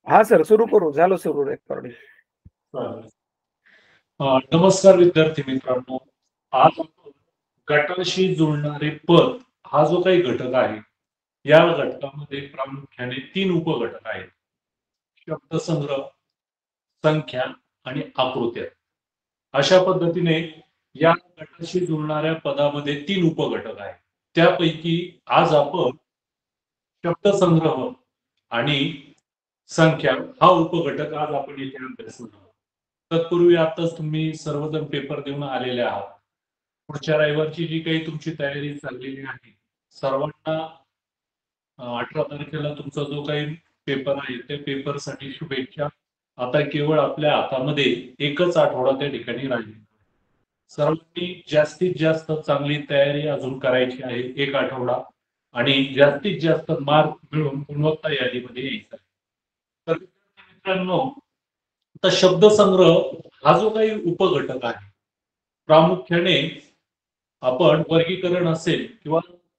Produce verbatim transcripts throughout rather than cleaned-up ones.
हा सर, सुरू करू. झालं सुरू रेकॉर्डिंग. चालेल. अ, नमस्कार विद्यार्थी मित्रांनो. आज आपण गटाशी जुळणारे पद हा जो काही घटक आहे, या घटकामध्ये प्रामुख्याने तीन उपघटक आहेत. शब्दसंग्रह, संख्या आणि आकृत्या. अशा पद्धतीने या गटाशी जुळणाऱ्या पदामध्ये तीन उपघटक आहेत. त्यापैकी आज आपण शब्दसंग्रह आणि संख्या हा उपघटक आज आपण इथे अभ्यासणार आहोत. तत्पूर्वी आताच तुम्ही सर्वजण पेपर देऊन आलेले आहात. पुढच्या रविवारची जी काही तुमची तयारी चाललेली आहे, सर्वांना अठरा तारखेला तुमचा जो काही पेपर आहे त्या पेपरसाठी शुभेच्छा. आता केवळ आपल्या हातामध्ये एकच आठवडा त्या ठिकाणी राहिला. सर्वांनी जास्तीत जास्त चांगली तयारी अजून करायची आहे, एक आठवडा, आणि जास्तीत जास्त मार्क मिळवून गुणवत्ता यादीमध्ये यायचं आहे. तर मित्रांनो, आता शब्दसंग्रह हा जो काही उपघटक आहे, प्रामुख्याने आपण वर्गीकरण असेल किंवा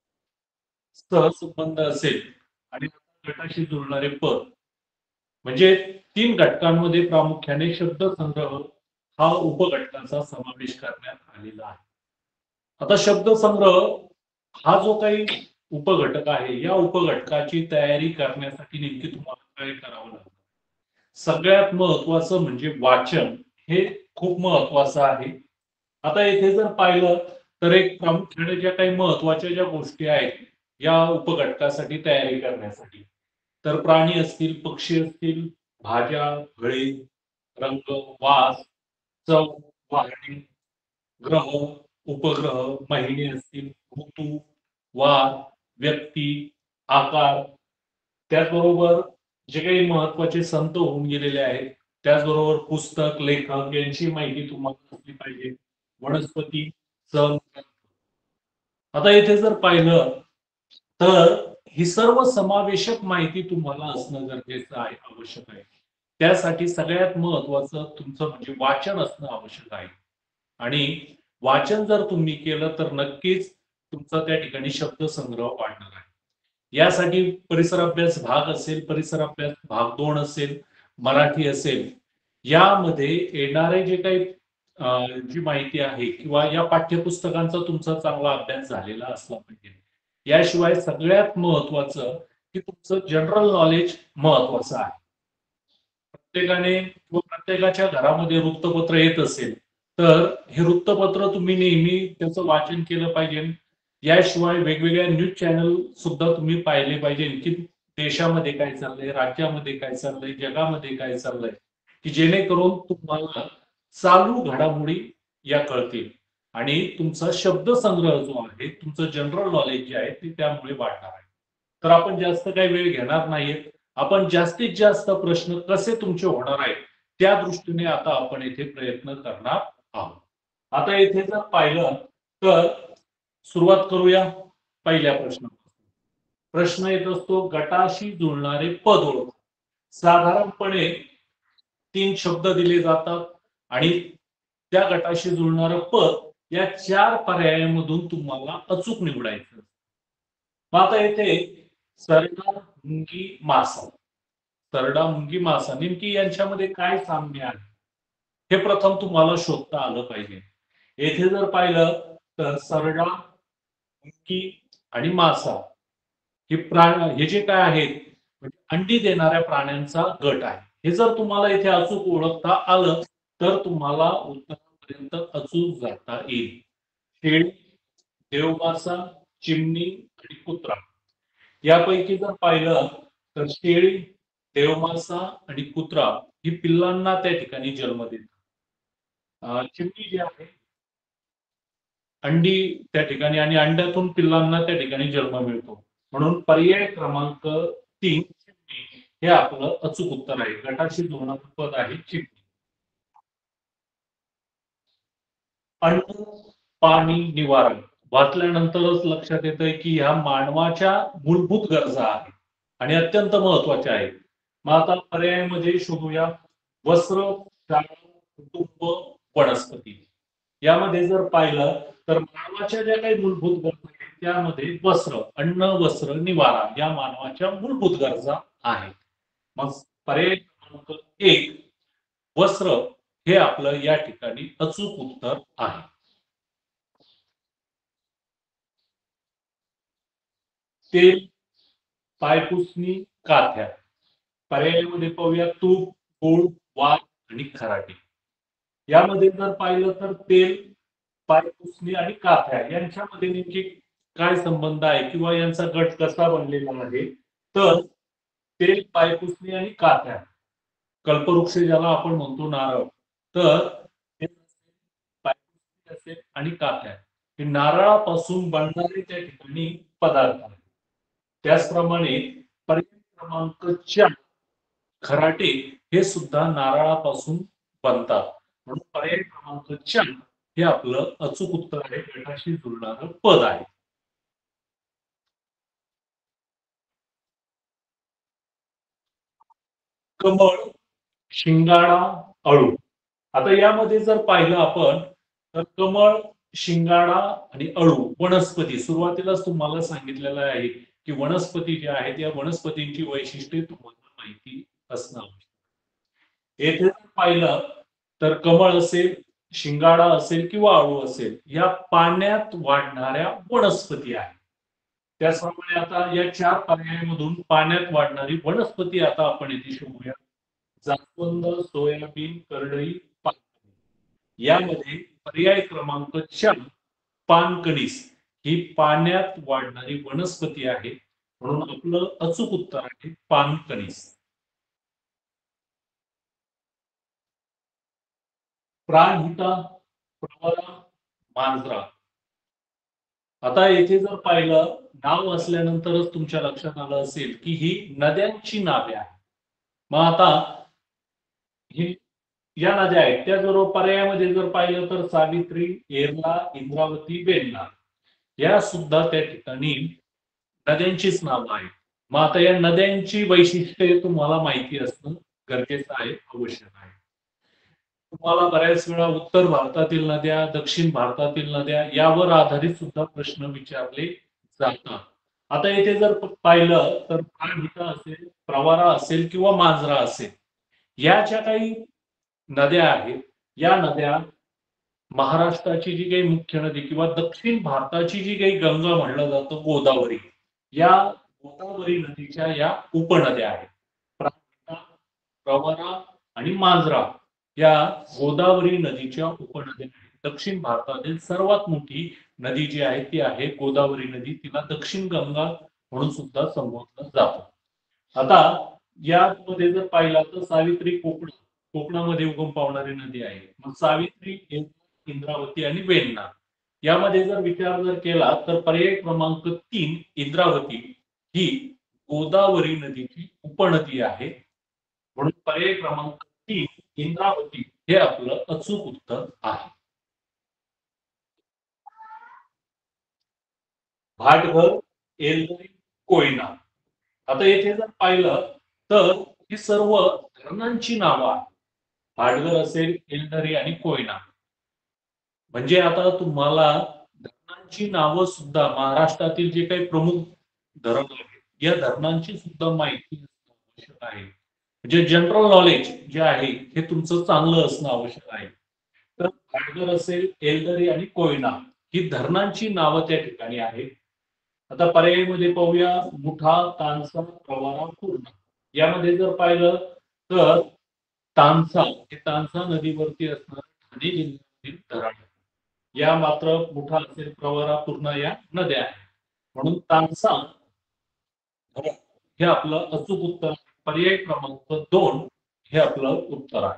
सहसंबंध असेल आणि गटाशी जुळणारे पद, म्हणजे तीन घटकांमध्ये प्रामुख्याने शब्दसंग्रह हा उपघटकाचा समावेश करण्यात आलेला आहे. आता शब्दसंग्रह हा जो काही उपघटक आहे, या उपघटकाची तयारी करण्यासाठी नेमकी तुम्हाला काय करावं लागतं? सगळ्यात महत्वाचं म्हणजे वाचन हे खूप महत्वाचं आहे. आता येथे जर पाहिलं तर एक प्रामुख्याने ज्या काही महत्वाच्या ज्या गोष्टी आहेत या उपघटकासाठी तयारी करण्यासाठी, तर प्राणी असतील, पक्षी असतील, भाज्या, फळे, रंग, वास, चव, वाहने, ग्रह, उपग्रह, महिने असतील, ऋतू, वार, व्यक्ती, आकार, त्याचबरोबर जे काही महत्वाचे संत होऊन गेलेले आहेत, त्याचबरोबर पुस्तक, लेखक यांची माहिती तुम्हाला असली पाहिजे, वनस्पती, सण. आता इथे जर पाहिलं तर ही सर्व समावेशक माहिती तुम्हाला असणं गरजेचं आहे, आवश्यक आहे. त्यासाठी सगळ्यात महत्वाचं तुमचं म्हणजे वाचन असणं आवश्यक आहे. आणि वाचन जर तुम्ही केलं तर नक्कीच तुमचा त्या ठिकाणी शब्दसंग्रह वाढणार आहे. यासाठी परिसर अभ्यास भाग असेल, परिसर अभ्यास भाग दोन असेल, मराठी असेल, यामध्ये येणारे जे काही जी माहिती आहे किंवा या पाठ्यपुस्तकांचा तुमचा चांगला अभ्यास झालेला असला पाहिजे. याशिवाय सगळ्यात महत्वाचं की तुमचं जनरल नॉलेज महत्वाचं आहे. प्रत्येकाने किंवा प्रत्येकाच्या घरामध्ये वृत्तपत्र येत असेल तर हे वृत्तपत्र तुम्ही नेहमी त्याचं वाचन केलं पाहिजे. याशिवाय वेगवेगळ्या न्यूज चॅनल सुद्धा तुम्ही पाहिले पाहिजे की देशामध्ये काय चाललंय, राज्यामध्ये काय चाललंय, जगामध्ये काय चाललंय, की जेणेकरून तुम्हाला चालू घडामोडी या कळतील आणि तुमचा शब्दसंग्रह जो आहे, तुमचं जनरल नॉलेज जे आहे ते त्यामुळे वाढणार आहे. तर आपण जास्त काही वेळ घेणार नाहीये. आपण जास्तीत जास्त प्रश्न कसे तुमचे होणार आहेत त्या दृष्टीने आता आपण येथे प्रयत्न करणार आहोत. आता येथे जर पाहिलं तर सुरुवात करूया पहिल्या प्रश्नापासून. प्रश्न येत असतो, गटाशी जुळणारे पद ओळखा. साधारणपणे तीन शब्द दिले जातात आणि त्या गटाशी जुळणारं पद या चार पर्यायामधून तुम्हाला अचूक निवडायचं. मग आता येथे सरडा, मुंगी, मासा. सरडा, मुंगी, मासा नेमकी यांच्यामध्ये काय साम्य आहे हे प्रथम तुम्हाला शोधता आलं पाहिजे. येथे जर पाहिलं तर सरडा, मुंगी आणि मासा हे प्राण हे जे काय आहेत म्हणजे अंडी देणाऱ्या प्राण्यांचा गट आहे. हे जर तुम्हाला इथे अचूक ओळखता आलं तर तुम्हाला उत्तरापर्यंत अचूक जाता येईल. शेळी, देवमासा, चिमणी आणि कुत्रा यापैकी जर पाहिलं तर शेळी, देवमासा आणि कुत्रा ही पिल्लांना त्या ठिकाणी जन्म देतात. चिमणी जी आहे अंडी त्या ठिकाणी आणि अंड्यातून पिल्लांना त्या ठिकाणी जन्म मिळतो. म्हणून पर्याय क्रमांक तीन चिमणी हे आपलं अचूक उत्तर आहे. गटाशी जुळणारं पद आहे चिमणी. अन्न, पाणी, निवारण वाचल्यानंतरच लक्षात येतंय की ह्या मानवाच्या मूलभूत गरजा आहेत आणि अत्यंत महत्वाच्या आहेत. मग आता पर्यायामध्ये शोधूया वस्त्र, शाळा, कुटुंब, वनस्पती. यामध्ये जर पाहिलं तर मानवाच्या ज्या काही मूलभूत गरजा आहेत त्यामध्ये वस्त्र, अन्न, वस्त्र, निवारा या मानवाच्या मूलभूत गरजा आहेत. मग पर्याय क्रमांक एक वस्त्र हे आपलं या ठिकाणी अचूक उत्तर आहे. तेल, पायपुसणी, काथ्या. पर्यायामध्ये पाहूया तूप, गूळ, वात आणि खराटे. यामध्ये जर पाहिलं तर तेल, पायपुसणी आणि काथ्या यांच्यामध्ये नेमकी काय संबंध आहे किंवा यांचा गट कसा बनलेला आहे, तर तेल, पायपुसणी आणि काथ्या, कल्पवृक्ष ज्याला आपण म्हणतो नारळ, तर ते पायपुसणी असेल आणि काथ्या हे नारळापासून बनणारे त्या ठिकाणी पदार्थ आहेत. त्याचप्रमाणे पर्याय क्रमांक चार खराटे हे सुद्धा नारळापासून बनतात. म्हणून पर्याय क्रमांक चार हे आपलं अचूक उत्तर आहे, गटाशी जुळणारं पद आहे. कमळ, शिंगाडा, अळू. आता यामध्ये जर पाहिलं आपण तर कमळ, शिंगाडा आणि अळू वनस्पती सुरुवातीलाच तुम्हाला सांगितलेलं आहे की वनस्पती ज्या आहेत या वनस्पतींची वैशिष्ट्ये तुम्हाला माहिती असणं आवश्यक. येथे जर पाहिलं तर कमळ असेल, शिंगाडा असेल किंवा अळू असेल या पाण्यात वाढणाऱ्या वनस्पती आहेत. त्याचप्रमाणे आता या चार पर्यायामधून पाण्यात वाढणारी वनस्पती आता आपण इथे शोधूया. जास्वंद, सोयाबीन, करडई, पानकणी. यामध्ये पर्याय क्रमांक चार पानकणीस ही पाण्यात वाढणारी वनस्पती आहे. म्हणून आपलं अचूक उत्तर आहे पानकणीस. प्राणहिता, प्रवरा, मांजरा. आता येथे जर पाहिलं नाव असल्यानंतरच तुमच्या लक्षात आलं असेल की ही नद्यांची नावे आहेत. मग आता ही या नद्या आहेत त्या जर पर्यायामध्ये जर पाहिलं तर सावित्री, येरला, इंद्रावती, वेण्णा या सुद्धा त्या ठिकाणी नद्यांचीच नावं आहेत. मग आता या नद्यांची वैशिष्ट्ये तुम्हाला माहिती असणं गरजेचं आहे, आवश्यक आहे. तुम्हाला बऱ्याच वेळा उत्तर भारतातील नद्या, दक्षिण भारतातील नद्या यावर आधारित सुद्धा प्रश्न विचारले जातात. आता येथे जर पाहिलं तर प्राणहिता असेल, प्रवरा असेल किंवा मांजरा असेल या ज्या काही नद्या आहेत या नद्या महाराष्ट्राची जी काही मुख्य नदी किंवा दक्षिण भारताची जी काही गंगा म्हणलं जातं गोदावरी, या गोदावरी नदीच्या या उपनद्या आहेत. प्राणहिता, प्रवरा आणि मांजरा या गोदावरी नदीच्या उपनद्या आहेत. दक्षिण भारतातील सर्वात मोठी नदी जी आहे ती आहे गोदावरी नदी. तिला दक्षिण गंगा म्हणून सुद्धा संबोधलं जातं. आता यामध्ये जर पाहिलं तर सावित्री कोकण कोकणामध्ये उगम पावणारी नदी आहे. मग सावित्री, इंद्रावती आणि वेण्णा यामध्ये जर विचार जर केला तर पर्याय क्रमांक तीन इंद्रावती ही गोदावरी नदीची उपनदी आहे. म्हणून पर्याय क्रमांक तीन इंद्रावती हे आपलं अचूक उत्तर आहे. भाटघर, एलदरी, कोयना. आता येथे जर पाहिलं तर ही सर्व धरणांची नावं आहेत. भाटघर असेल, एलदरी आणि कोयना. म्हणजे आता तुम्हाला धरणांची नावं सुद्धा महाराष्ट्रातील जे काही प्रमुख धरण आहेत या धरणांची सुद्धा माहिती असणं आवश्यक आहे. म्हणजे जनरल नॉलेज जे आहे हे तुमचं चांगलं असणं आवश्यक आहे. तर भाटघर असेल, एलदरी आणि कोयना ही धरणांची नावं त्या ठिकाणी आहेत. आता पर्यायीमध्ये पाहूया मुठा, तानसा, प्रवरा, पूर्णा. यामध्ये जर पाहिलं तर तानसा हे तानसा नदीवरती असणारं ठाणे जिल्ह्यातील धरण आहे. या मात्र मुठा असेल, प्रवरा, पूर्णा या नद्या आहेत. म्हणून तानसा धरण हे आपलं अचूक उत्तर. पर्याय क्रमांक दोन हे आपलं उत्तर आहे.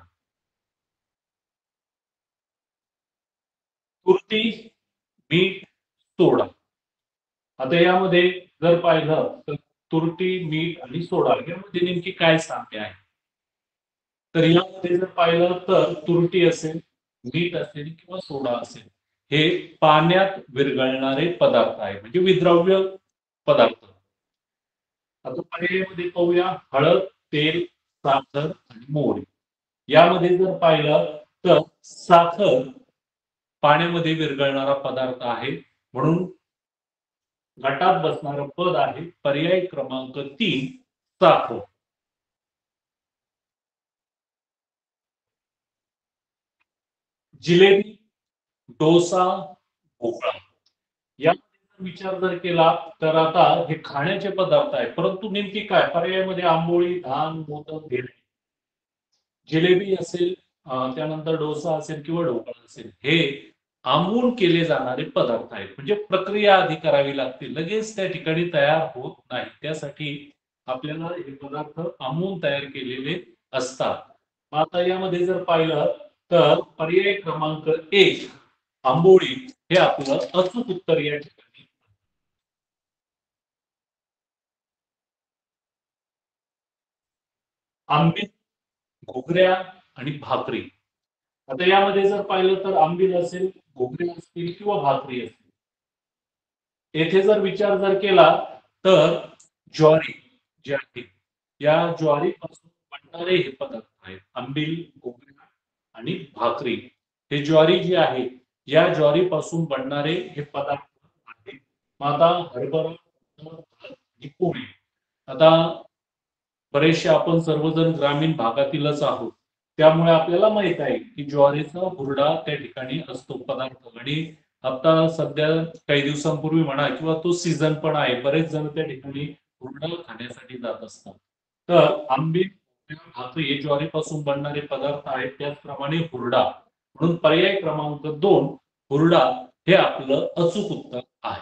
तुरटी, मीठ, सोडा. आता यामध्ये जर पाहिलं तर तुरटी, मीठ आणि सोडा यामध्ये नेमकी काय साम्य आहे, तर यामध्ये जर पाहिलं तर तुरटी असेल, मीठ असेल किंवा सोडा असेल हे पाण्यात विरघळणारे पदार्थ आहे, म्हणजे विद्राव्य पदार्थ. आता पर्यायामध्ये पाहूया हळद, तेल, साखर आणि मोहरी. यामध्ये जर पाहिलं तर साखर पाण्यामध्ये विरघळणारा पदार्थ आहे. म्हणून गटात बसणारं पद आहे पर्याय क्रमांक तीन साखर. जिलेबी, डोसा, ढोकळा या विचार जर केला तर आता हे खाण्याचे पदार्थ आहेत, परंतु नेमकी काय पर्यायामध्ये आंबोळी, धान, मोदक, भेळ, जिलेबी असेल, अ, त्यानंतर डोसा असेल किंवा ढोकळा असेल, हे आंबून केले जाणारे पदार्थ आहेत. म्हणजे प्रक्रिया आधी करावी लागते, लगेच त्या ठिकाणी तयार होत नाही. त्यासाठी आपल्याला हे पदार्थ आंबून तयार केलेले असतात. मग आता यामध्ये जर पाहिलं तर पर्याय क्रमांक एक आंबोळी हे आपलं अचूक उत्तर या ठिकाणी. आंबील, घुगऱ्या आणि भाकरी. आता यामध्ये जर पाहिलं तर आंबील असेल, घुगऱ्या असतील किंवा भाकरी असतील. येथे जर विचार जर केला तर ज्वारी जी आहे या ज्वारीपासून बनणारे हे पदार्थ आहेत. आंबील, घुगऱ्या आणि भाकरी. हे ज्वारी जी आहे या ज्वारीपासून बनणारे हे पदार्थ आहेत. मग आता हरभरा, भात आणि पोळी. आता बरेचसे आपण सर्वजण ग्रामीण भागातीलच आहोत. त्यामुळे आपल्याला माहित आहे की ज्वारीचा हुरडा त्या ठिकाणी असतो पदार्थ. आणि आता सध्या काही दिवसांपूर्वी म्हणा किंवा तो सीझन पण आहे, बरेच जण त्या ठिकाणी हुरडा खाण्यासाठी जात असतात. तर आंबील, भाकरी हे ज्वारीपासून बनणारे पदार्थ आहेत, त्याचप्रमाणे हुरडा. म्हणून पर्याय क्रमांक दोन हुरडा हे आपलं अचूक उत्तर आहे.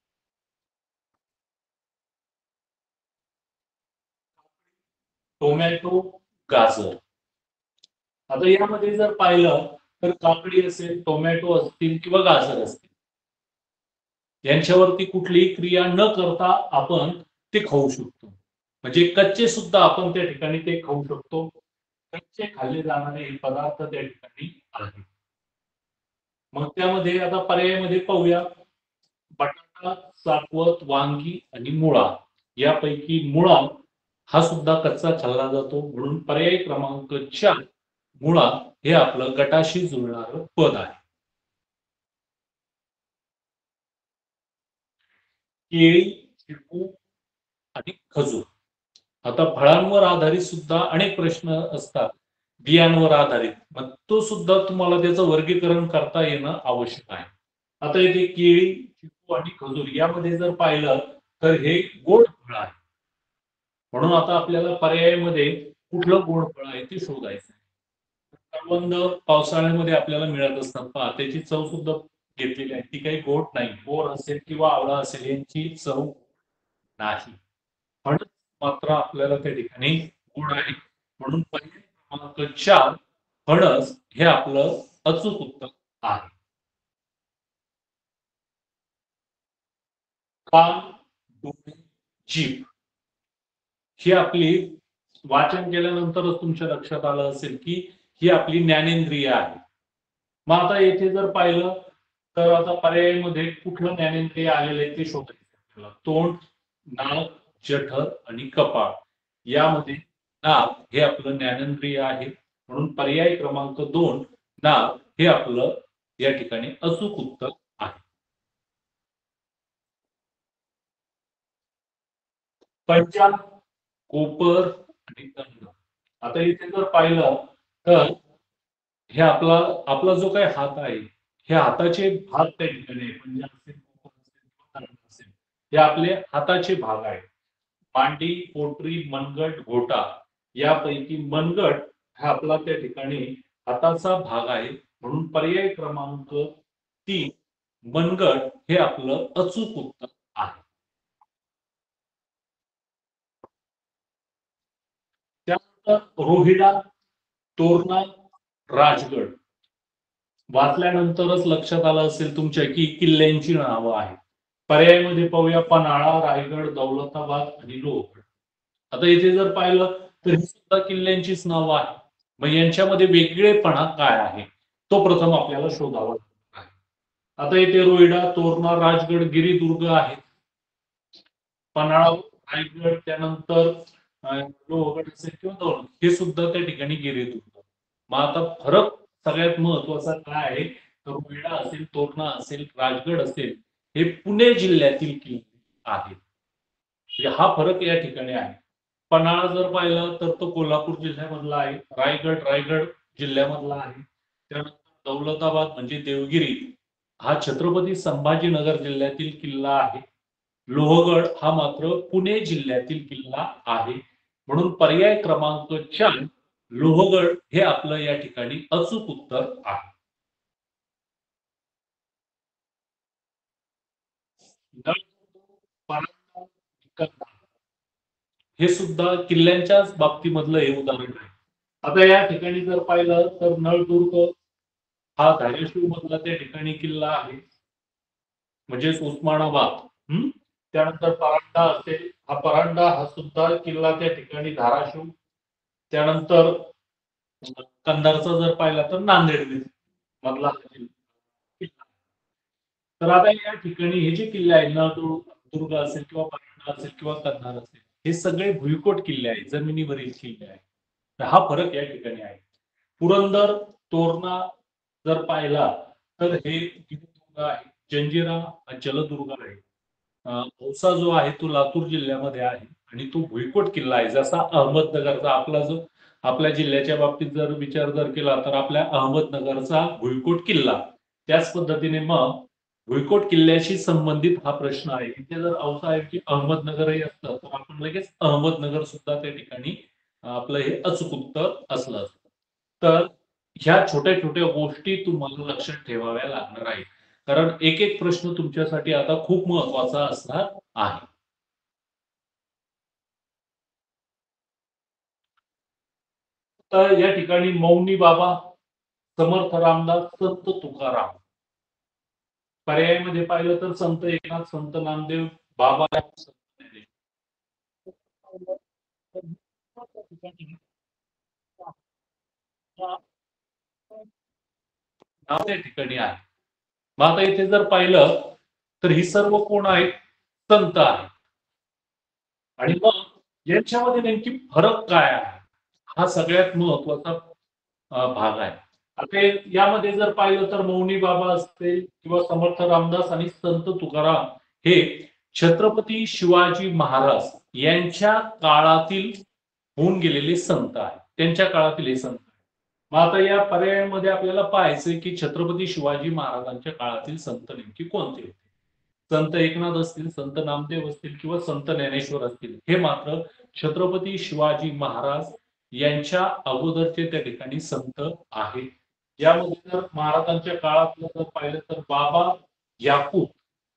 टोमॅटो, गाजर. आता यामध्ये जर पाहिलं तर काकडी असेल, टोमॅटो असतील किंवा गाजर असतील, यांच्यावरती कुठलीही क्रिया न करता आपण ते खाऊ शकतो. म्हणजे कच्चे सुद्धा आपण त्या ठिकाणी ते खाऊ शकतो. कच्चे खाल्ले जाणारे हे पदार्थ त्या ठिकाणी आहेत. मग त्यामध्ये आता पर्यायामध्ये पाहूया. बटाटा, चाकवत, वांगी आणि मुळा. यापैकी मुळा हा सुद्धा कच्चा खाल्ला जातो. म्हणून पर्याय क्रमांक चार मुळा हे आपलं गटाशी जुळणारं पद आहे. केळी, चिकू आणि खजूर. आता फळांवर आधारित सुद्धा अनेक प्रश्न असतात, बियांवर आधारित. मग तो सुद्धा तुम्हाला त्याचं वर्गीकरण करता येणं आवश्यक आहे. आता इथे केळी, चिकू आणि खजूर यामध्ये जर पाहिलं तर हे गोड फळ आहे. म्हणून आता आपल्याला पर्यायामध्ये कुठलं गोड फळ आहे ते शोधायचं आहे. करवंद पावसाळ्यामध्ये आपल्याला मिळत असतात. पहा त्याची चव सुद्धा घेतलेली आहे. ती काही गोड नाही. बोर असेल किंवा आवळा असेल यांची चव नाही. पण मात्र आपल्याला त्या ठिकाणी गोड आहे. म्हणून पर्याय क्रमांक चार फणस हे आपलं अचूक उत्तर आहे. कान, डोळे, जीभ ही आपली वाचन केल्यानंतरच तुमच्या लक्षात आलं असेल की ही आपली ज्ञानेंद्रिय आहे. मग आता येथे जर पाहिलं तर आता पर्यायामध्ये कुठलं ज्ञानेंद्रिय आलेलं आहे ते शोधायचं आपल्याला. तोंड, नाक, जठर आणि कपाळ. यामध्ये नाक हे आपलं ज्ञानेंद्रिय आहे. म्हणून पर्याय क्रमांक दोन नाक हे आपलं या ठिकाणी अचूक उत्तर आहे. पंचा, कोपर आणि दंड. आता इथे जर पाहिलं तर हे आपला आपला जो काही हात आहे, हे हाताचे भाग त्या ठिकाणी आहे. पंजा असेल, कोपर असेल किंवा दंड असेल, हे आपले हाताचे भाग आहेत. मांडी, पोटरी, मनगट, घोटा यापैकी मनगट हा आपला त्या ठिकाणी हाताचा भाग आहे. म्हणून पर्याय क्रमांक तीन मनगट हे आपलं अचूक उत्तर आहे. त्यानंतर रोहिडा, तोरणा, राजगड. वाचल्यानंतरच लक्षात आलं असेल तुमच्या की किल्ल्यांची नावं आहेत. पर्यायामध्ये पाहूया पन्हाळा, रायगड, दौलताबाद आणि लोहगड. आता इथे जर पाहिलं तर ही सुद्धा किल्ल्यांचीच नावं आहेत. मग यांच्यामध्ये वेगळेपणा काय आहे तो प्रथम आपल्याला शोधावा लागणार आहे. आता इथे रोहिडा, तोरणा, राजगड, गिरिदुर्ग आहेत. पन्हाळा, रायगड, त्यानंतर अं, लोहगड असेल किंवा दौलत हे सुद्धा त्या ठिकाणी गिरिदुर्ग. मग आता फरक सगळ्यात महत्वाचा काय आहे तर रोहिडा असेल, तोरणा असेल, राजगड असेल हे पुणे जिल्ह्यातील किल्ले आहेत. म्हणजे हा फरक या ठिकाणी आहे. पन्हाळा जर पाहिलं तर तो कोल्हापूर जिल्ह्यामधला आहे. रायगड रायगड जिल्ह्यामधला आहे. त्यानंतर दौलताबाद म्हणजे देवगिरी हा छत्रपती संभाजीनगर जिल्ह्यातील किल्ला आहे. लोहगड हा मात्र पुणे जिल्ह्यातील किल्ला आहे. म्हणून पर्याय क्रमांक चार लोहगड हे आपलं या ठिकाणी अचूक उत्तर आहे. हे सुद्धा किल्ल्यांच्याच बाबतीमधलं हे उदाहरण आहे. आता या ठिकाणी जर पाहिलं तर नळदुर्ग हा धाराशिव मधला त्या ठिकाणी किल्ला आहे, म्हणजेच उस्मानाबाद. हम्म त्यानंतर परांडा असेल, हा परांडा हा सुद्धा किल्ला त्या ठिकाणी धाराशिव. त्यानंतर कंधारचा जर पाहिला तर नांदेड मधला किल्ला. तर आता या ठिकाणी हे जे किल्ले आहेत नळदुर्ग असेल किंवा परांडा असेल किंवा कंधार असेल, हे सगळे भुईकोट किल्ले आहेत, जमिनीवरील किल्ले आहेत. तर हा फरक या ठिकाणी आहे. पुरंदर, तोरणा जर पाहिला तर हे गिरिदुर्ग आहे. जंजिरा हा जलदुर्ग आहे. औसा जो आहे तो लातूर जिल्ह्यामध्ये आहे आणि तो भुईकोट किल्ला आहे. जसा अहमदनगरचा आपला जो आपल्या जिल्ह्याच्या बाबतीत जर विचार जर केला तर आपल्या अहमदनगरचा भुईकोट किल्ला. त्याच पद्धतीने मग भुईकोट किल्ल्याशी संबंधित हा प्रश्न आहे. इथे जर औसा आहे की अहमदनगरही असतं तर आपण लगेच अहमदनगर सुद्धा त्या ठिकाणी आपलं हे अचूक उत्तर असलं असतं. तर ह्या छोट्या छोट्या गोष्टी तुम्हाला लक्षात ठेवाव्या लागणार आहेत. कारण एक एक प्रश्न तुमच्यासाठी आता खूप महत्वाचा असणार आहे. तर या ठिकाणी मौनी बाबा, समर्थ रामदास, संत तुकाराम. पर्यायामध्ये पाहिलं तर संत एकनाथ, संत नामदेव, बाबा नाव त्या ठिकाणी आहे. मग आता इथे जर पाहिलं तर ही सर्व कोण आहेत? संत आहेत. आणि मग यांच्यामध्ये नेमकी फरक काय आहे? हा सगळ्यात महत्वाचा भाग आहे. आता यामध्ये जर पाहिलं तर मौनी बाबा असतील किंवा समर्थ रामदास आणि संत तुकाराम हे छत्रपती शिवाजी महाराज यांच्या काळातील होऊन गेलेले संत आहेत. त्यांच्या काळातील हे संत. मग आता या पर्यायामध्ये आपल्याला पाहायचंय की छत्रपती शिवाजी महाराजांच्या काळातील संत नेमकी कोणते होते? संत एकनाथ असतील, संत नामदेव असतील किंवा संत ज्ञानेश्वर असतील. हे मात्र छत्रपती शिवाजी महाराज यांच्या अगोदरचे त्या ठिकाणी संत आहेत. यामध्ये जर महाराजांच्या काळातलं जर पाहिलं तर बाबा याकूब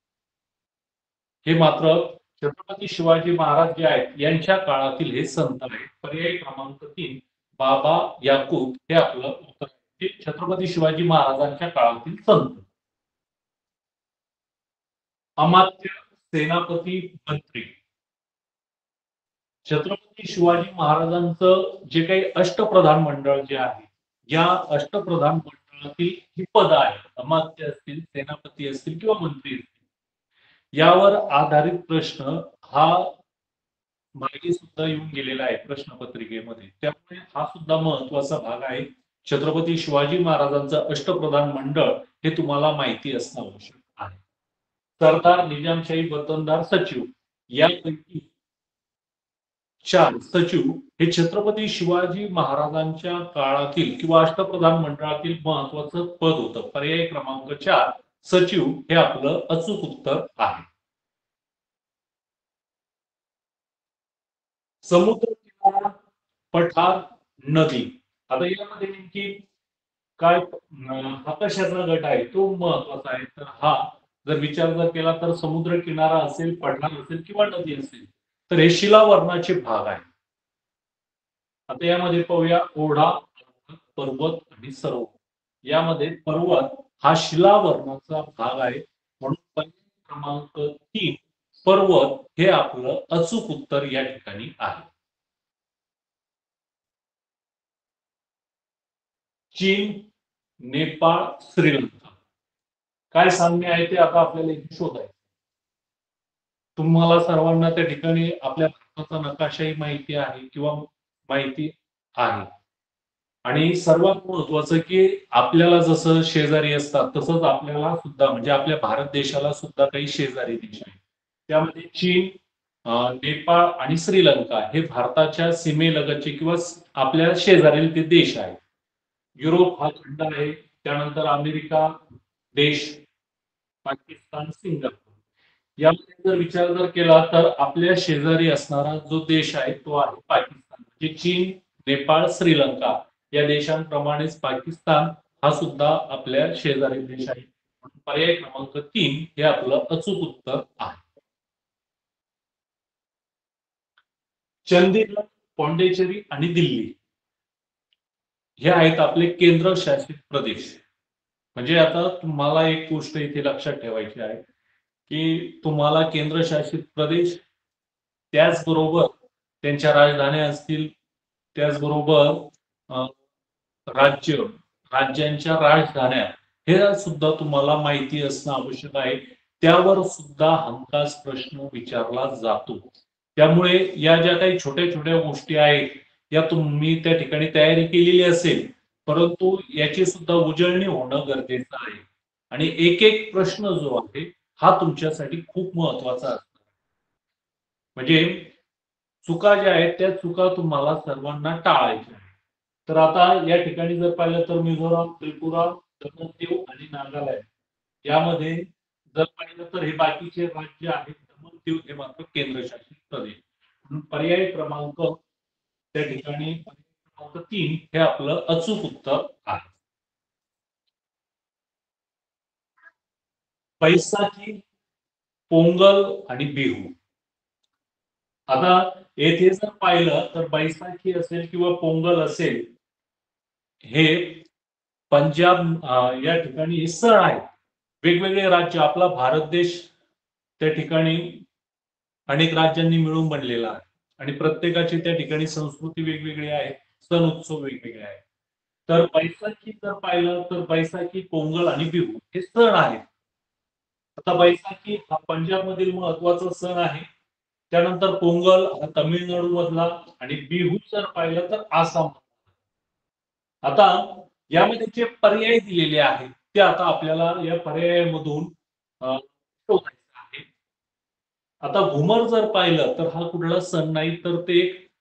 हे मात्र छत्रपती शिवाजी महाराज जे आहेत यांच्या काळातील हे संत आहेत. पर्याय क्रमांक तीन बाबा याकूब हे आपलं उत्तर आहे. छत्रपती शिवाजी महाराजांच्या काळातील संत. अमात्य, सेनापती, मंत्री. छत्रपती शिवाजी महाराजांचं जे काही अष्टप्रधान मंडळ जे आहे, या अष्टप्रधान मंडळातील ही पद आहेत. अमात्य असतील, सेनापती असतील किंवा मंत्री असतील. यावर आधारित प्रश्न हा मागे सुद्धा येऊन गेलेला आहे प्रश्नपत्रिकेमध्ये. त्यामुळे हा सुद्धा महत्वाचा भाग आहे. छत्रपती शिवाजी महाराजांचं अष्टप्रधान मंडळ हे तुम्हाला माहिती असणं आवश्यक आहे. सरदार, निजामशाही, वतनदार, सचिव यापैकी चार सचिव हे छत्रपती शिवाजी महाराजांच्या काळातील किंवा अष्टप्रधान मंडळातील महत्वाचं पद होतं. पर्याय क्रमांक चार सचिव हे आपलं अचूक उत्तर आहे. समुद्र किनारा, पठार, नदी. आता यामध्ये नेमकी काय हा कशाचा गट आहे तो महत्वाचा आहे. तर हा जर विचार जर केला तर समुद्र किनारा असेल, पठार असेल किंवा नदी असेल तर हे शिलावर्णाचे भाग आहे. आता यामध्ये पाहूया ओढा, पर्वत आणि सरोवर. यामध्ये पर्वत हा शिलावर्णाचा भाग आहे. म्हणून पर्याय क्रमांक तीन पर्वत हे आपलं अचूक उत्तर या ठिकाणी आहे. चीन, नेपाळ, श्रीलंका. काय साम्य आहे ते आता आपल्याला इथे शोधायचं. तुम्हाला सर्वांना त्या ठिकाणी आपल्या भारताचा नकाशाही माहिती आहे किंवा माहिती आहे. आणि सर्वात महत्वाचं की आपल्याला जसं शेजारी असतात तसंच आपल्याला सुद्धा म्हणजे आपल्या भारत देशाला सुद्धा काही शेजारी देश आहेत. त्यामध्ये चीन, नेपाळ आणि श्रीलंका हे भारताच्या सीमेलगतचे किंवा आपल्या शेजारील ते देश आहेत. युरोप हा खंड आहे. त्यानंतर अमेरिका देश, पाकिस्तान, सिंगापूर. यामध्ये जर विचार जर केला तर आपल्या शेजारी असणारा जो देश आहे तो आहे पाकिस्तान. म्हणजे चीन, नेपाळ, श्रीलंका या देशांप्रमाणेच पाकिस्तान हा सुद्धा आपल्या शेजारी देश आहे. पर्याय क्रमांक तीन हे आपलं अचूक उत्तर आहे. चंदीगड, पॉंडिचेरी आणि दिल्ली हे आहेत आपले केंद्रशासित प्रदेश. म्हणजे आता तुम्हाला एक गोष्ट इथे लक्षात ठेवायची आहे की तुम्हाला केंद्रशासित प्रदेश, त्याचबरोबर त्यांच्या राजधान्या असतील, त्याचबरोबर राज्य, राज्यांच्या राजधान्या हे सुद्धा तुम्हाला माहिती असणं आवश्यक आहे. त्यावर सुद्धा हमखास प्रश्न विचारला जातो. त्यामुळे या ज्या काही छोट्या छोट्या गोष्टी आहेत या तुम्ही त्या ठिकाणी तयारी केलेली असेल, परंतु याची सुद्धा उजळणी होणं गरजेचं आहे. आणि एक एक प्रश्न जो आहे हा तुमच्यासाठी खूप महत्वाचा असतो. म्हणजे चुका ज्या आहेत त्या चुका तुम्हाला सर्वांना टाळायच्या आहेत. तर आता या ठिकाणी जर पाहिलं तर मिझोराम, त्रिपुरा, दमण-दीव आणि नागालँड यामध्ये जर पाहिलं तर हे बाकीचे राज्य आहेत. दमण-दीव हे मात्र केंद्रशासित प्रदेश. म्हणून पर्याय क्रमांक त्या ठिकाणी क्रमांक तीन हे आपलं अचूक उत्तर आहे. बैसाखी, पोंगल आणि बिहू. आता येथे जर पाहिलं तर बैसाखी असेल किंवा पोंगल असेल, हे पंजाब या ठिकाणी सण आहेत. वेगवेगळे राज्य, आपला भारत देश त्या ठिकाणी अनेक राज्यांनी मिळून बनलेला आहे आणि प्रत्येकाची त्या ठिकाणी संस्कृती वेगवेगळी आहे, सण उत्सव वेगवेगळे आहेत. तर बैसाखी जर पाहिलं तर बैसाखी, पोंगल आणि बिहू हे सण आहेत. आता बैसाखी हा पंजाब मधील महत्वाचा सण आहे. त्यानंतर पोंगल हा तमिळनाडू मधला आणि बिहू जर पाहिलं तर आसाम. आता यामध्ये जे पर्याय दिलेले आहेत ते आता आपल्याला या पर्यायामधून शोधायचं आहे. आता घुमर जर पाहिलं तर हा कुठला सण नाही, तर ते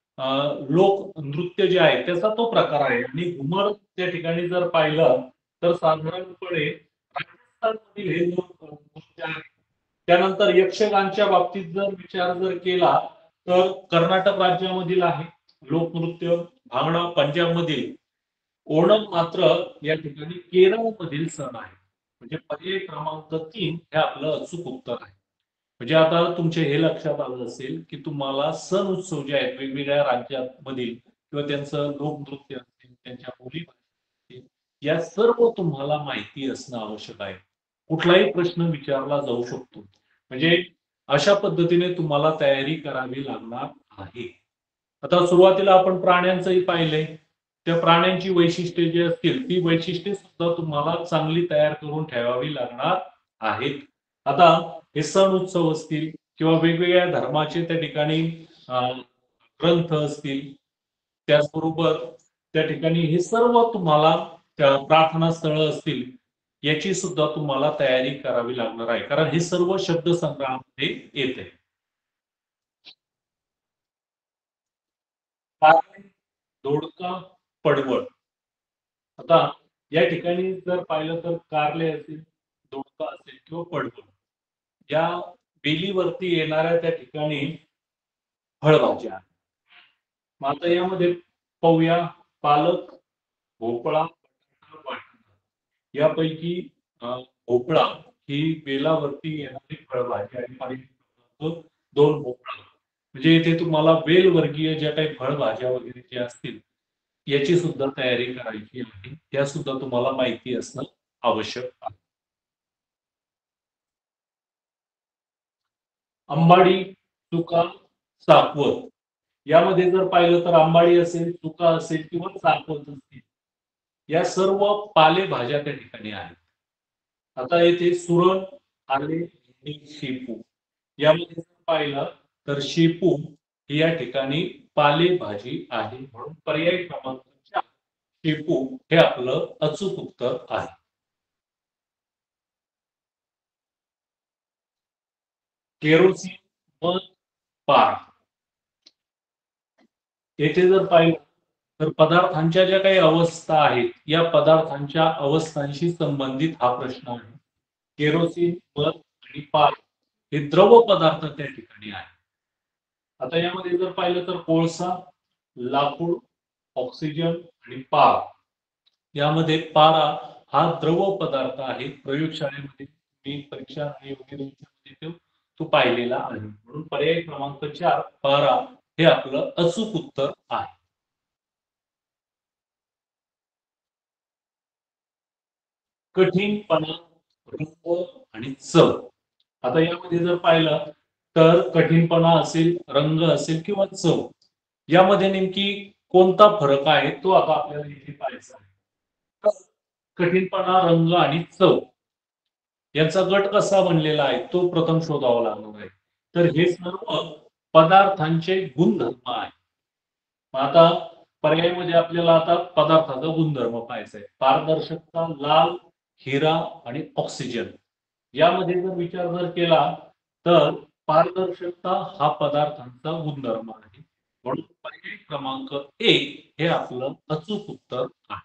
लोक नृत्य जे आहे त्याचा तो प्रकार आहे. आणि घुमर त्या ठिकाणी जर पाहिलं तर साधारणपणे राजस्थानमधील हे लोक नृत्य आहे. त्यानंतर यक्षगानच्या बाबतीत जर विचार जर केला तर कर्नाटक राज्यामधील आहे लोकनृत्य. भांगडा पंजाब मधील. ओणम मात्र या ठिकाणी केरळमधील सण आहे. म्हणजे पर्याय क्रमांक तीन हे आपलं अचूक उत्तर आहे. म्हणजे आता तुमचे हे लक्षात आलं असेल की तुम्हाला सण उत्सव जे आहेत वेगवेगळ्या राज्यांमधील किंवा त्यांचं लोकनृत्य असतील, त्यांच्या बोली असतील, या सर्व तुम्हाला माहिती असणं आवश्यक आहे. कुठलाही प्रश्न विचारला जाऊ शकतो. म्हणजे अशा पद्धतीने तुम्हाला तयारी करावी लागणार आहे. आता सुरुवातीला आपण प्राण्यांचंही पाहिलंय. त्या प्राण्यांची वैशिष्ट्ये जी असतील ती वैशिष्ट्ये सुद्धा तुम्हाला चांगली तयार करून ठेवावी लागणार आहेत. आता हे सण उत्सव असतील किंवा वेगवेगळ्या धर्माचे त्या ठिकाणी ग्रंथ असतील, त्याचबरोबर त्या ठिकाणी हे सर्व तुम्हाला प्रार्थना स्थळ असतील, याची सुद्धा तुम्हाला तयारी करावी लागणार आहे. कारण हे सर्व शब्दसंग्रहामध्ये येते. दोडका, पडवळ. आता या ठिकाणी जर पाहिलं तर कारले असेल, दोडका असेल किंवा पडवळ या वेलीवरती येणाऱ्या त्या ठिकाणी फळभाज्या. मग आता यामध्ये पाहूया पालक, भोपळा, वाटाणा. यापैकी भोपळा ही वेलावरती येणारी फळभाजी आहे. दोन भोपळा म्हणजे इथे तुम्हाला वेलवर्गीय ज्या काही फळभाज्या वगैरे ज्या असतील याची सुद्धा तयारी करायची आहे. त्या सुद्धा तुम्हाला माहिती असणं आवश्यक आहे. अंबाडी, चुका, साकवत. यामध्ये जर पाहिलं तर अंबाडी असेल, चुका असेल किंवा साकवत असतील, या सर्व पालेभाज्या त्या ठिकाणी आहेत. आता येथे सुरण, आले, शेपू. यामध्ये जर पाहिलं तर शेपू ही या ठिकाणी पालेभाजी आहे. म्हणून पर्याय क्रमांक चार शेपू हे आपलं अचूक उत्तर आहे. केरोसिन, मध, पार. येथे जर पाहिलं तर पदार्थांच्या ज्या काही अवस्था आहेत या पदार्थांच्या अवस्थांशी संबंधित हा प्रश्न आहे. केरोसिन, मध आणि पार हे द्रव पदार्थ त्या ठिकाणी आहे. आता यामध्ये जर पाहिलं तर कोळसा, लाकूड, ऑक्सिजन आणि पारा, यामध्ये पारा हा द्रव पदार्थ आहे. प्रयोगशाळेमध्ये मी परीक्षा आणि योग्य तो तो पाहिलेला आहे. म्हणून पर्याय क्रमांक चार पारा हे आपलं अचूक उत्तर आहे. कठीणपणा, रंग आणि चव. आता यामध्ये जर पाहिलं तर कठीणपणा असेल, रंग असेल किंवा चव, यामध्ये नेमकी कोणता फरक आहे तो आता आपल्याला इथे पाहायचा आहे. कठीणपणा, रंग आणि चव याचा गट कसा बनलेला आहे तो प्रथम शोधावा लागणार आहे. तर हे सर्व पदार्थांचे गुणधर्म आहे. आता पर्यायामध्ये आपल्याला आता पदार्थाचा गुणधर्म पाहायचा आहे. पारदर्शकता, लाल, हिरा आणि ऑक्सिजन यामध्ये जर विचार जर केला तर पारदर्शकता हा पदार्थांचा गुणधर्म आहे. म्हणून पर्याय क्रमांक एक हे आपलं अचूक उत्तर आहे.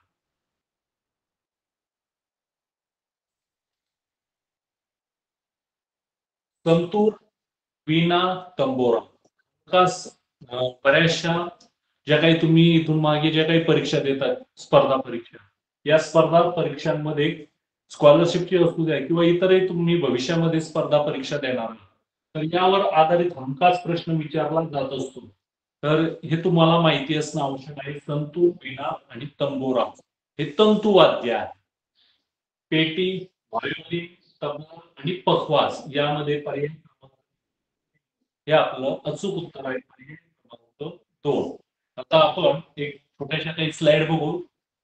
संतूर, वीणा, तंबोरा खास बऱ्याचशा ज्या काही तुम्ही इथून मागे ज्या काही परीक्षा देतात, स्पर्धा परीक्षा, या स्पर्धा परीक्षांमध्ये स्कॉलरशिपची असू द्या किंवा इतरही तुम्ही भविष्यामध्ये स्पर्धा परीक्षा देणार, तर यावर आधारित हमखास प्रश्न विचारला जात असतो. तर हे तुम्हाला माहिती असणं आवश्यक आहे. संतूर, वीणा आणि तंबोरा हे तंतुवाद्य आहे. पेटी, व्हायोलिन, तबला आणि पखवाज यामध्ये पर्याय हे आपलं अचूक उत्तर आहे. पर्याय क्रमांक दोन. आता आपण एक छोट्याशा काही स्लाइड बघू.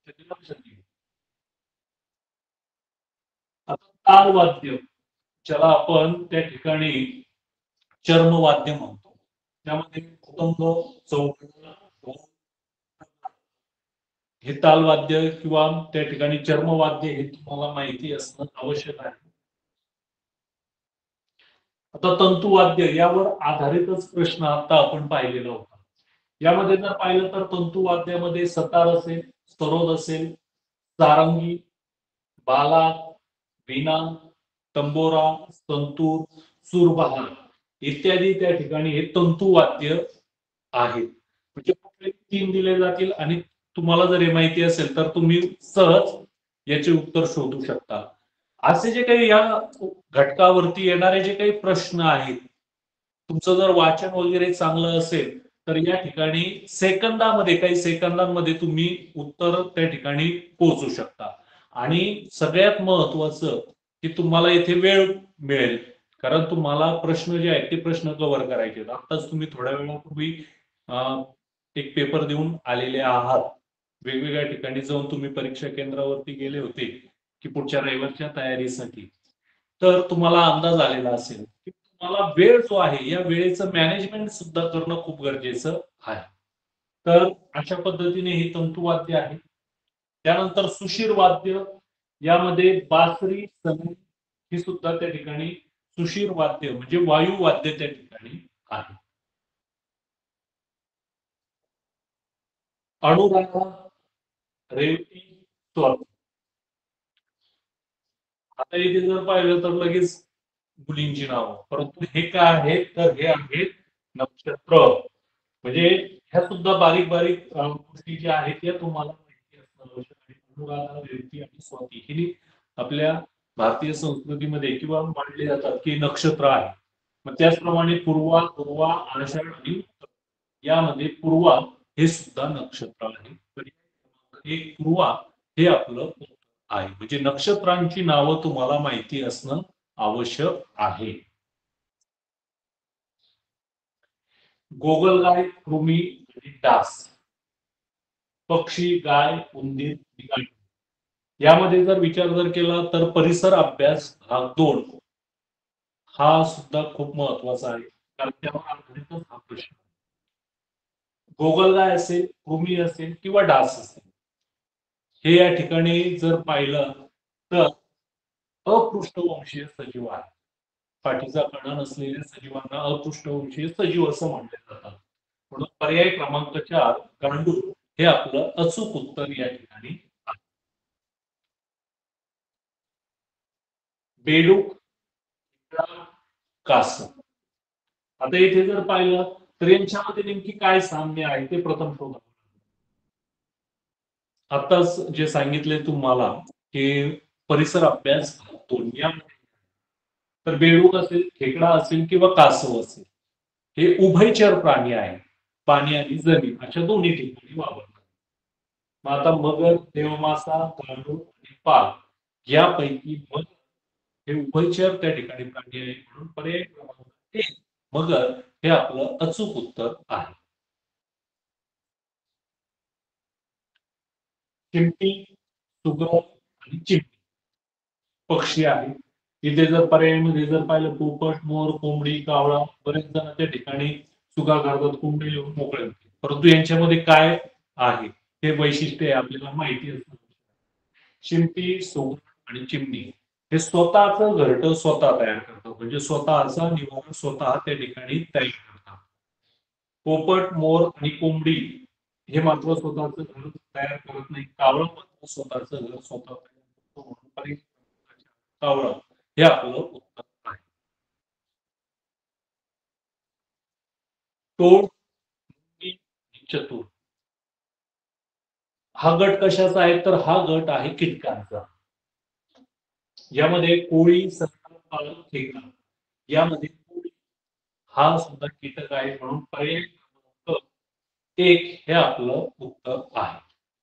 आता तालवाद्य ज्याला आपण त्या ठिकाणी चर्मवाद्य म्हणतो, त्यामध्ये कुटुंब, चौघडा हे तालवाद्य किंवा त्या ठिकाणी चर्मवाद्य हे तुम्हाला माहिती असणं आवश्यक आहे. आता तंतुवाद्य यावर आधारितच प्रश्न आता आपण पाहिलेला होता. यामध्ये जर पाहिलं तर तंतुवाद्यामध्ये सतार असेल, सरोद असेल, सारंगी, बाला, वीणा, तंबोरा, संतूर, सूरबहार इत्यादी त्या ठिकाणी हे तंतुवाद्य आहेत. म्हणजे कुठले तीन दिले जातील आणि तुम्हाला जर हे माहिती असेल तर तुम्ही सहज याचे उत्तर शोधू शकता. असे जे काही या घटकावरती येणारे जे काही प्रश्न आहेत, तुमचं जर वाचन वगैरे चांगलं असेल तर या ठिकाणी सेकंदामध्ये काही सेकंदांमध्ये तुम्ही उत्तर त्या ठिकाणी पोहोचू शकता. आणि सगळ्यात महत्वाचं की तुम्हाला इथे वेळ मिळेल, कारण तुम्हाला प्रश्न जे आहेत ते प्रश्न कव्हर करायचे आहेत. आताच तुम्ही थोड्या वेळापूर्वी एक पेपर देऊन आलेले आहात. वेगवेगळ्या ठिकाणी जाऊन तुम्ही परीक्षा केंद्रावरती गेले होते की पुढच्या रविवारच्या तयारीसाठी, तर तुम्हाला अंदाज आलेला असेल की तुम्हाला वेळ जो आहे या वेळेचं मॅनेजमेंट सुद्धा करणं खूप गरजेचं आहे. तर अशा पद्धतीने हे तंतुवाद्य आहे. त्यानंतर सुशीर वाद्य, यामध्ये बासरी, सनई ही सुद्धा त्या ठिकाणी सुशीर वाद्य म्हणजे वायू वाद्य त्या ठिकाणी आहे. अनुराधा, रेवती, स्वर. आता इथे जर पाहिलं तर लगेच मुलींची नावं, परंतु हे काय आहेत तर हे आहेत नक्षत्र. म्हणजे ह्या सुद्धा बारीक बारीक गोष्टी ज्या आहेत त्या तुम्हाला माहिती असणं आवश्यक आहे. अनुराधा, रेवती आणि स्वाती ही आपल्या भारतीय संस्कृतीमध्ये किंवा मानले जातात की नक्षत्र आहे. मग त्याचप्रमाणे पूर्वा, पूर्वा, आषाढ आणि यामध्ये पूर्वा हे सुद्धा नक्षत्र आहे. एक पूर्वा हे आपलं आहे. म्हणजे नक्षत्रांची नावं तुम्हाला माहिती असणं आवश्यक आहे. गोगलगाय, कृमी आणि डास, पक्षी, गाय, उंदीर, बिगाट यामध्ये जर विचार जर केला तर परिसर अभ्यास भाग दोन हा सुद्धा खूप महत्वाचा आहे, कारण त्यावर आधारितच हा प्रश्न. गोगलगाय असेल, कृमी असेल किंवा डास असेल, हे या ठिकाणी जर पाहिलं तर अपृष्ठवंशीय सजीव आहे. पाठीचा कणा नसलेल्या सजीवांना अपृष्ठवंशीय सजीव असं म्हटले जातात. म्हणून पर्याय क्रमांक चार गांडूळ हे आपलं अचूक उत्तर या ठिकाणी आहे. बेडूक, कासव. आता इथे जर पाहिलं तर यांच्यामध्ये नेमकी काय साम्य आहे ते प्रथम शोधा. आताच जे सांगितले तुम्हाला की परिसर अभ्यास दोन यामध्ये तर बेडूक असेल, खेकडा असेल किंवा कासव असेल, हे उभयचर प्राणी आहे. पाणी आणि जमीन अशा दोन्ही ठिकाणी वावरतात. मग आता मगर, देवमासा, गांडूळ आणि पाल यापैकी मगर हे उभयचर त्या ठिकाणी प्राणी आहे म्हणून पर्याय क्रमांक एक मगर हे आपलं अचूक उत्तर आहे. चिमटी, सुगर आणि चिमटी पक्षी आहे. इथे जर पर्यायामध्ये जर पाहिलं पोपट, मोर, कोंबडी, कावळा बरेच जण त्या ठिकाणी चुका करतात, कोंबडी येऊन मोकळे होते. परंतु यांच्यामध्ये काय आहे हे वैशिष्ट्य आपल्याला माहिती असतं. चिमटी, सुगर आणि चिमणी हे स्वतःच घरटं स्वतः तयार करतात म्हणजे स्वतःचा निवारा स्वतः त्या ठिकाणी तयार करतात. पोपट, मोर आणि कोंबडी हे मात्र स्वतःच घर तयार करत नाही. कावळा मात्र स्वतःच घर स्वतः तयार करतो म्हणून पर्याय कावळा हे आपलं उत्तर आहे. टोळ, मुंगी, चतुर हा गट कशाचा आहे तर हा गट आहे कीटकांचा. यामध्ये कोळी, सरपा, पाल, खेकडा यामध्ये कोळी हा सुद्धा कीटक आहे म्हणून पर्याय क्रमांक एक हे आपलं उत्तर आहे.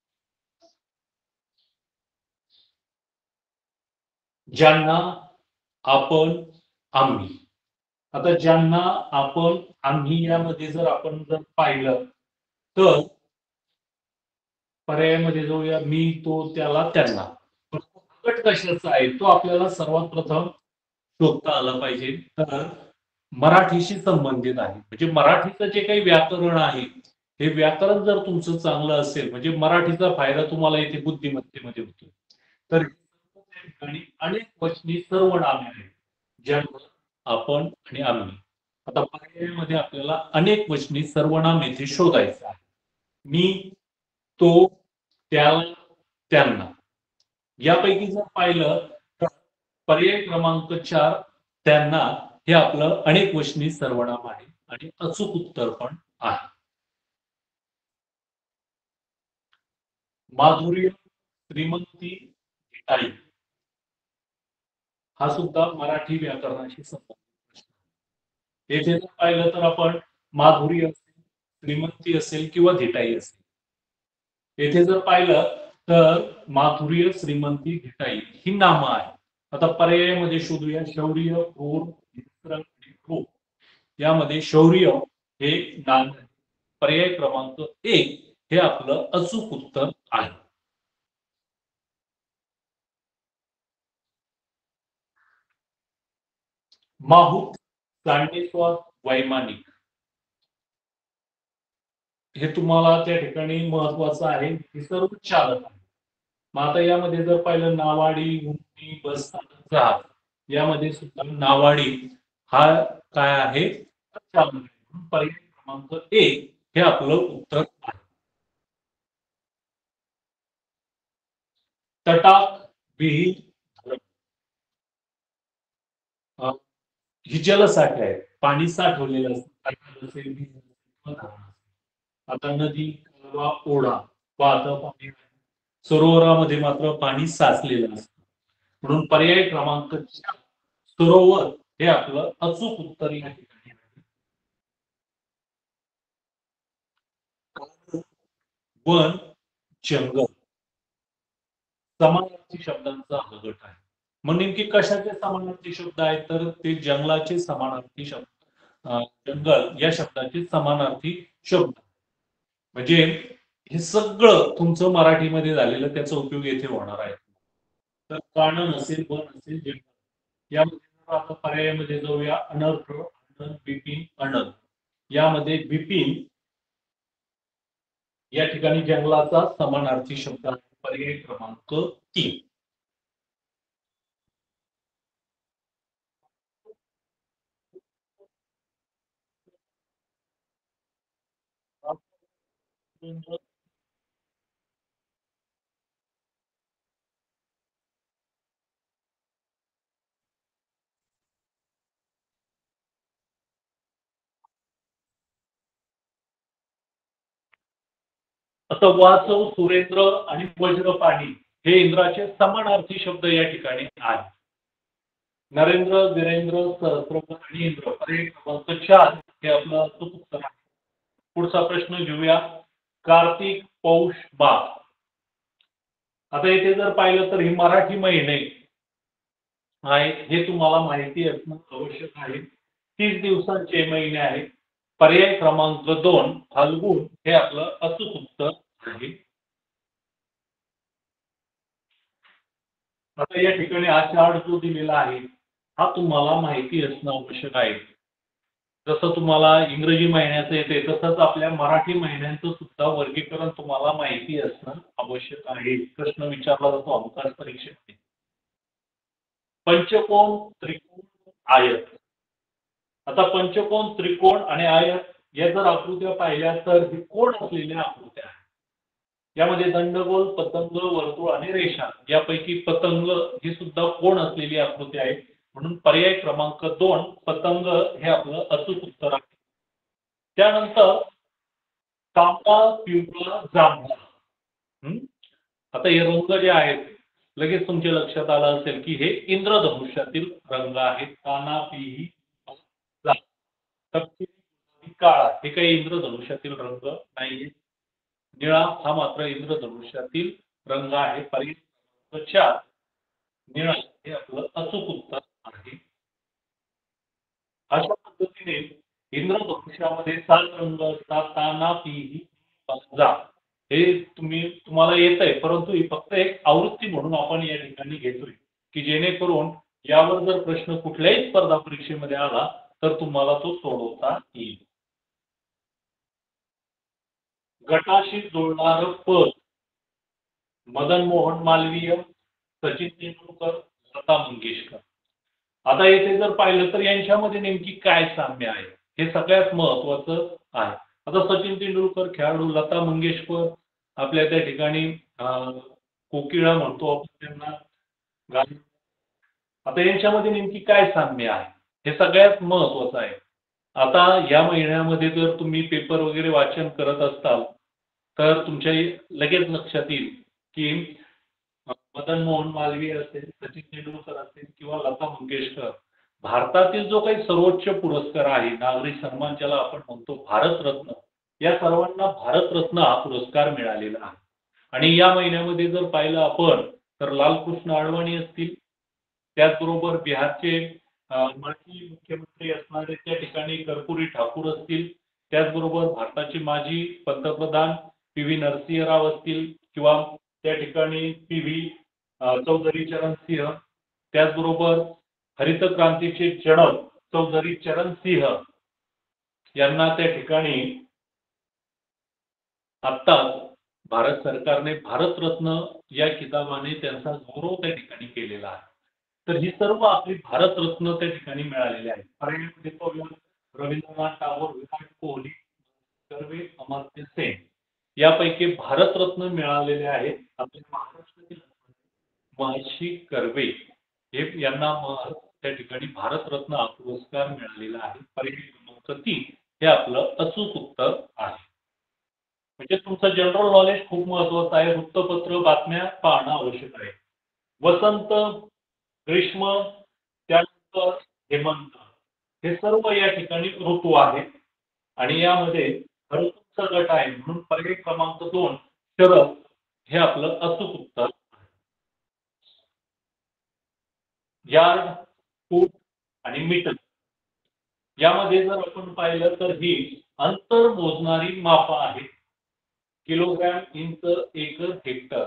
ज्यांना आपण, आम्ही. आता ज्यांना आपण, आम्ही यामध्ये जर आपण जर पाहिलं तर पर्यायामध्ये जाऊया मी, तो, त्याला, त्यांना. गट कशाचा आहे तो आपल्याला सर्वात प्रथम शोधता आला पाहिजे. तर मराठीशी संबंधित आहे. म्हणजे मराठीचं जे काही व्याकरण आहे हे व्याकरण जर तुमचं चांगलं असेल म्हणजे मराठीचा फायदा तुम्हाला इथे बुद्धिमत्तेमध्ये होतो. तर त्या ठिकाणी अनेक वचनी सर्वनामे आहेत. ज्यांना आपण आणि आम्ही. आता पर्यायामध्ये आपल्याला अनेक वचनी सर्वनाम येथे शोधायचं आहे. मी, तो, त्याला, त्यांना. यापैकी जर पाहिलं तर पर्याय क्रमांक चार त्यांना हे आपलं अनेक वचनी सर्वनाम आहे आणि अचूक उत्तर पण आहे. माधुर्य, श्रीमंती, गिटाई हा सुद्धा मराठी व्याकरणाशी संबंधित प्रश्न आहे. येथे जर पाहिलं तर आपण माधुर्य असेल, श्रीमंती असेल किंवा धिटाई असेल. येथे जर पाहिलं तर माधुर्य, श्रीमंती, धिटाई ही नामं आहेत. आता पर्यायामध्ये शोधूया शौर्य, क्रूर, मित्र आणि क्रूर. यामध्ये शौर्य हे नाम आहे. पर्याय क्रमांक एक हे आपलं अचूक उत्तर आहे. माहूत, सांडेस्वार, वैमानिक हे तुम्हाला त्या ठिकाणी महत्वाचं आहे. हे सर्व चालक आहे. मग आता यामध्ये जर पाहिलं नावाडी, उंटी, बसस्थानक, जहाज यामध्ये सुद्धा नावाडी हा काय आहे चालक आहे. म्हणून पर्याय क्रमांक एक हे आपलं उत्तर आहे. तटाक, विहीर, धरण अ, ही जलसाठे आहेत. पाणी साठवलेलं असतं. तटाक असेल, विहीर असेल किंवा धरण असेल. आता नदी, कालवा, ओढा वाहतं पाणी आहे. सरोवरामध्ये मात्र पाणी साचलेलं असतं. म्हणून पर्याय क्रमांक चार सरोवर हे आपलं अचूक उत्तर या ठिकाणी आहे. वन, जंगल समानार्थी शब्दांचा हा गट आहे. मग नेमकी कशाचे समानार्थी शब्द आहेत तर ते जंगलाचे समानार्थी शब्द अ, जंगल या शब्दाचे समानार्थी शब्द. म्हणजे हे सगळं तुमचं मराठीमध्ये झालेलं त्याचा उपयोग येथे होणार आहे. तर कानन असेल, वन असेल, जंगल यामध्ये जर आपण पर्यायामध्ये जाऊया अनर्थ, अनंत, बिपिन, अनंत. यामध्ये बिपिन या ठिकाणी जंगलाचा समानार्थी शब्द आहे. पर्याय क्रमांक तीन. आता वासव, सुरेंद्र आणि वज्रपाणी हे इंद्राचे समानार्थी शब्द या ठिकाणी आहेत. नरेंद्र, वीरेंद्र, सहस्रवर आणि इंद्र पर्याय क्रमांक चार हे आपलं अचूक उत्तर आहे. पुढचा प्रश्न घेऊया. कार्तिक, पौष, माघ. आता इथे जर पाहिलं तर ही मराठी महिने आहेत, हे तुम्हाला माहिती असणं आवश्यक आहे. तीस दिवसांचे महिने आहेत. पर्याय क्रमांक दोन फाल्गुन हे आपलं अचूक उत्तर आहे. आता या ठिकाणी हा चार्ट जो दिलेला आहे हा तुम्हाला माहिती असणं आवश्यक आहे. जसं तुम्हाला इंग्रजी महिन्याचं येते तसंच आपल्या मराठी महिन्यांचं सुद्धा वर्गीकरण तुम्हाला माहिती असणं आवश्यक आहे. प्रश्न विचारला जातो अवकाश परीक्षेमध्ये. पंचकोन, त्रिकोण, आयत. आता पंचकोन, त्रिकोण आणि आयत या जर आकृत्या पाहिल्या तर हे कोण असलेल्या आकृत्या आहेत. यामध्ये दंडगोल, पतंग, वर्तुळ आणि रेषा यापैकी पतंग ही सुद्धा कोण असलेली आकृती आहे. म्हणून पर्याय क्रमांक दोन पतंग हे आपलं अचूक उत्तर आहे. त्यानंतर तांबडा, पिवळा, जांभळा. आता हे रंग जे आहेत लगेच तुमच्या लक्षात आलं असेल की हे इंद्रधनुष्यातील रंग आहेत. काना, पिही, तपकिरी, काळा हे काही इंद्रधनुष्यातील रंग नाहीये. निळा हा मात्र इंद्रधनुष्यातील रंग आहे. पर्याय चार निळा हे आपलं अचूक उत्तर आहे. अशा पद्धतीने इंद्रधनुष्यामध्ये सात रंग असतात. काना, पिही, जा हे तुम्ही तुम्हाला येत आहे, परंतु ही फक्त एक आवृत्ती म्हणून आपण या ठिकाणी घेतोय की जेणेकरून यावर जर प्रश्न कुठल्याही स्पर्धा परीक्षेमध्ये आला तर तुम्हाला तो सोडवता येईल. गटाशी जुळणार पद मदन मोहन मालवीय, सचिन तेंडुलकर, लता मंगेशकर. आता येथे जर पाहिलं तर यांच्यामध्ये नेमकी काय साम्य आहे हे सगळ्यात महत्त्वाचं आहे. आता सचिन तेंडुलकर खेळाडू, लता मंगेशकर आपल्या त्या ठिकाणी कोकिळा म्हणतो आपण त्यांना गाणी. आता यांच्यामध्ये नेमकी काय साम्य आहे हे सगळ्यात महत्त्वाचं आहे. आता या महिन्यामध्ये जर तुम्ही पेपर वगैरे वाचन करत असताल तर तुमच्या लगेच लक्षात येईल की मदन मोहन मालवीय असेल, सचिन तेंडुलकर असेल किंवा लता मंगेशकर भारतातील जो काही सर्वोच्च पुरस्कार आहे नागरी सन्मान ज्याला आपण म्हणतो भारतरत्न, या सर्वांना भारतरत्न हा पुरस्कार मिळालेला आहे. आणि या महिन्यामध्ये जर पाहिलं आपण तर लालकृष्ण अडवाणी असतील, त्याचबरोबर बिहारचे माजी मुख्यमंत्री असणारे त्या ठिकाणी कर्पूरी ठाकूर असतील, त्याचबरोबर भारताचे माजी पंतप्रधान पी व्ही नरसिंह राव असतील किंवा त्या ठिकाणी पी व्ही चौधरी चरण सिंह, त्याचबरोबर हरित क्रांतीचे जनक चौधरी चरण सिंह यांना त्या ठिकाणी आता भारत सरकारने भारतरत्न या किताबाने त्यांचा गौरव त्या ठिकाणी केलेला आहे. तर ही सर्व आपली भारतरत्न त्या ठिकाणी मिळालेली आहे. पर्यायामध्ये पाहूया रवींद्रनाथ टागोर, विराट कोहली, कर्वे, अमर्त्य सेन यापैकी भारतरत्न मिळालेले आहेत. आपल्या महाराष्ट्रातील महर्षी कर्वे हे यांना त्या ठिकाणी भारतरत्न हा पुरस्कार मिळालेला आहे. पर्याय क्रमांक तीन हे आपलं अचूक उत्तर आहे. म्हणजे तुमचं जनरल नॉलेज खूप महत्वाचं आहे. वृत्तपत्र बातम्या पाहणं आवश्यक आहे. वसंत, ग्रीष्म, त्यानंतर हेमंत हे सर्व या ठिकाणी ऋतू आहेत आणि यामध्ये ऋतूचा गट आहे म्हणून पर्याय क्रमांक दोन शरद हे आपलं अचूक उत्तर. यार्ड, फूट आणि मीटर यामध्ये जर आपण पाहिलं तर ही अंतर मोजणारी माप आहे. Kilogram, inch, acre, hectare.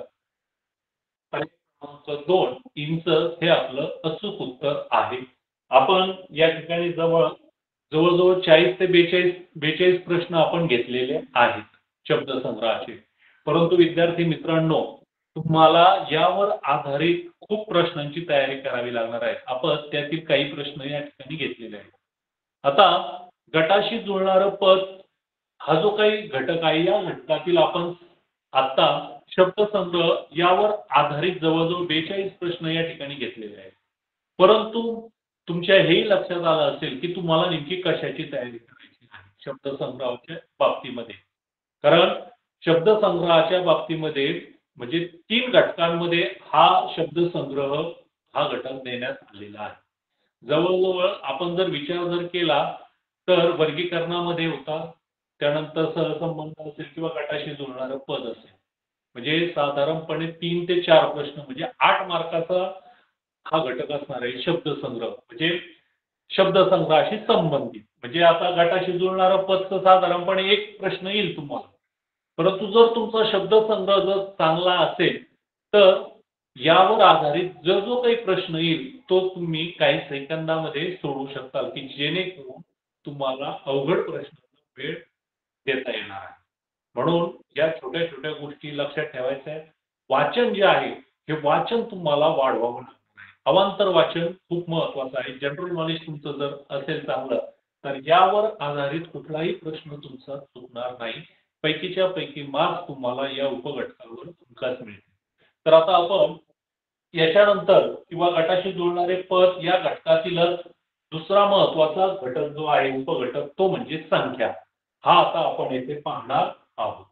दोन इंच हे आपलं अचूक उत्तर आहे. आपण या ठिकाणी जवळ जवळजवळ चाळीस ते बेचाळीस बेचाळीस प्रश्न आपण घेतलेले आहेत शब्दसंग्रहाचे. परंतु विद्यार्थी मित्रांनो तुम्हाला यावर आधारित खूप प्रश्नांची तयारी करावी लागणार आहे. आपण त्यातील काही प्रश्न या ठिकाणी घेतलेले आहेत. आता गटाशी जुळणारं पद हा जो काही घटक आहे या घटकातील आपण आता शब्दसंग्रह यावर आधारित जवळजवळ बेचाळीस प्रश्न या ठिकाणी घेतलेले आहेत. परंतु तुमच्या हेही लक्षात आलं असेल की तुम्हाला नेमकी कशाची तयारी करायची आहे शब्दसंग्रहाच्या बाबतीमध्ये. कारण शब्दसंग्रहाच्या बाबतीमध्ये म्हणजे तीन घटकांमध्ये हा शब्दसंग्रह हा घटक देण्यात आलेला आहे। जवळजवळ आपण जर विचार जर केला तर वर्गीकरणामध्ये होता, त्यानंतर सहसंबंध असेल किंवा गटाशी जुळणारं पद असेल, म्हणजे साधारणपणे तीन ते चार प्रश्न म्हणजे आठ मार्काचा हा घटक असणार आहे शब्दसंग्रह, म्हणजे शब्दसंग्रहाशी संबंधित। म्हणजे आता गटाशी जुळणारं पद साधारणपणे एक प्रश्न येईल तुम्हाला, परंतु जर तुमचा शब्दसंग्रह जर चांगला असेल तर यावर आधारित जो जो काही प्रश्न येईल तो तुम्ही काही सेकंदामध्ये सोडवू शकता, की जेणेकरून तुम्हाला अवघड प्रश्नांना वेळ देता येणार आहे। म्हणून या छोट्या छोट्या गोष्टी लक्षात ठेवायच्या आहेत। वाचन जे आहे हे वाचन तुम्हाला वाढवावं लागणार आहे। अवांतर वाचन खूप महत्त्वाचं आहे। जनरल नॉलेज तुमचं जर असेल चांगलं तर यावर आधारित कुठलाही प्रश्न तुमचा चुकणार नाही। पैकीच्या पैकी मार्क्स तुम्हाला या उपघटकावर तुमकाच मिळतील। तर आता आपण याच्यानंतर किंवा गटाशी जुळणारे पद या घटकातीलच दुसरा महत्त्वाचा घटक जो आहे उपघटक तो म्हणजे संख्या। हा आता आपण येथे पाहणार आहोत।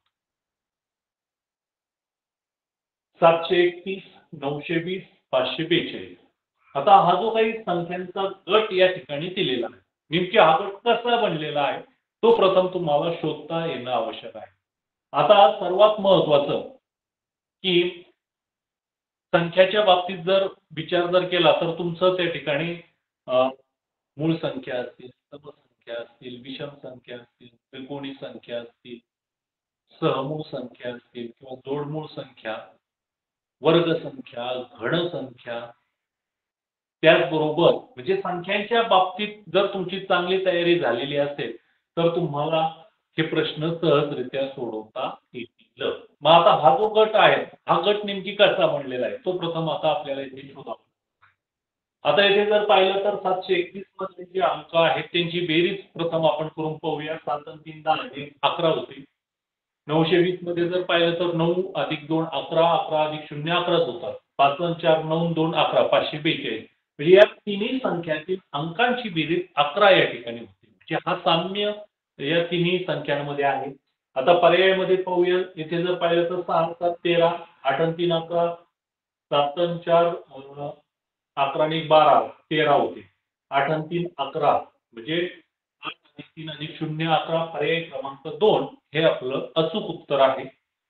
सातशे एकतीस, नऊशे वीस, पाचशे बेचाळीस। आता हा जो काही संख्यांचा गट या ठिकाणी दिलेला आहे, नेमकी हा गट कसा बनलेला आहे तो प्रथम तुम्हाला शोधता येणं आवश्यक आहे। आता सर्वात महत्त्वाचं की संख्याच्या बाबतीत जर विचार जर केला तर तुमचं त्या ठिकाणी मूळ संख्या असतील, समसंख्या असतील, विषम संख्या असतील, त्रिकोणी संख्या असतील, सहमूळ संख्या असतील किंवा जोडमूळ संख्या, वर्ग संख्या, घन संख्या, त्याचबरोबर म्हणजे संख्यांच्या बाबतीत जर तुमची चांगली तयारी झालेली असेल तर तुम्हाला हे प्रश्न सहजरित्या सोडवता येतील। मग आता हा जो गट आहे हा गट नेमकी कसा बनलेला आहे तो प्रथम आता आपल्याला इथे शोधावा। आता इथे जर पाहिलं तर सातशे एकतीस मध्ये जे अंक आहेत त्यांची बेरीज प्रथम आपण करून पाहूया। सात आणि तीन दहा अकरा होते। नऊशे वीस मध्ये जर पाहिलं तर नऊ अधिक दोन अकरा, अकरा अधिक शून्य अकराच होतात। पाच आणि चार नऊ दोन अकरा, पाचशे बेचाळीस। म्हणजे या तिन्ही संख्यांतील अंकांची बेरीज अकरा या ठिकाणी होते। म्हणजे हा साम्य या तिन्ही संख्यांमध्ये आहे। आता पर्यायामध्ये पाहूया, इथे जर पाहिलं तर सहा सात तेरा, आठ आणि तीन अकरा, सात आणि चार अकरा आणि बारा तेरा होते। आठ आणि तीन अकरा म्हणजे आठ अधिक तीन अधिक शून्य अकरा, पर्याय क्रमांक दोन हे आपलं अचूक उत्तर आहे।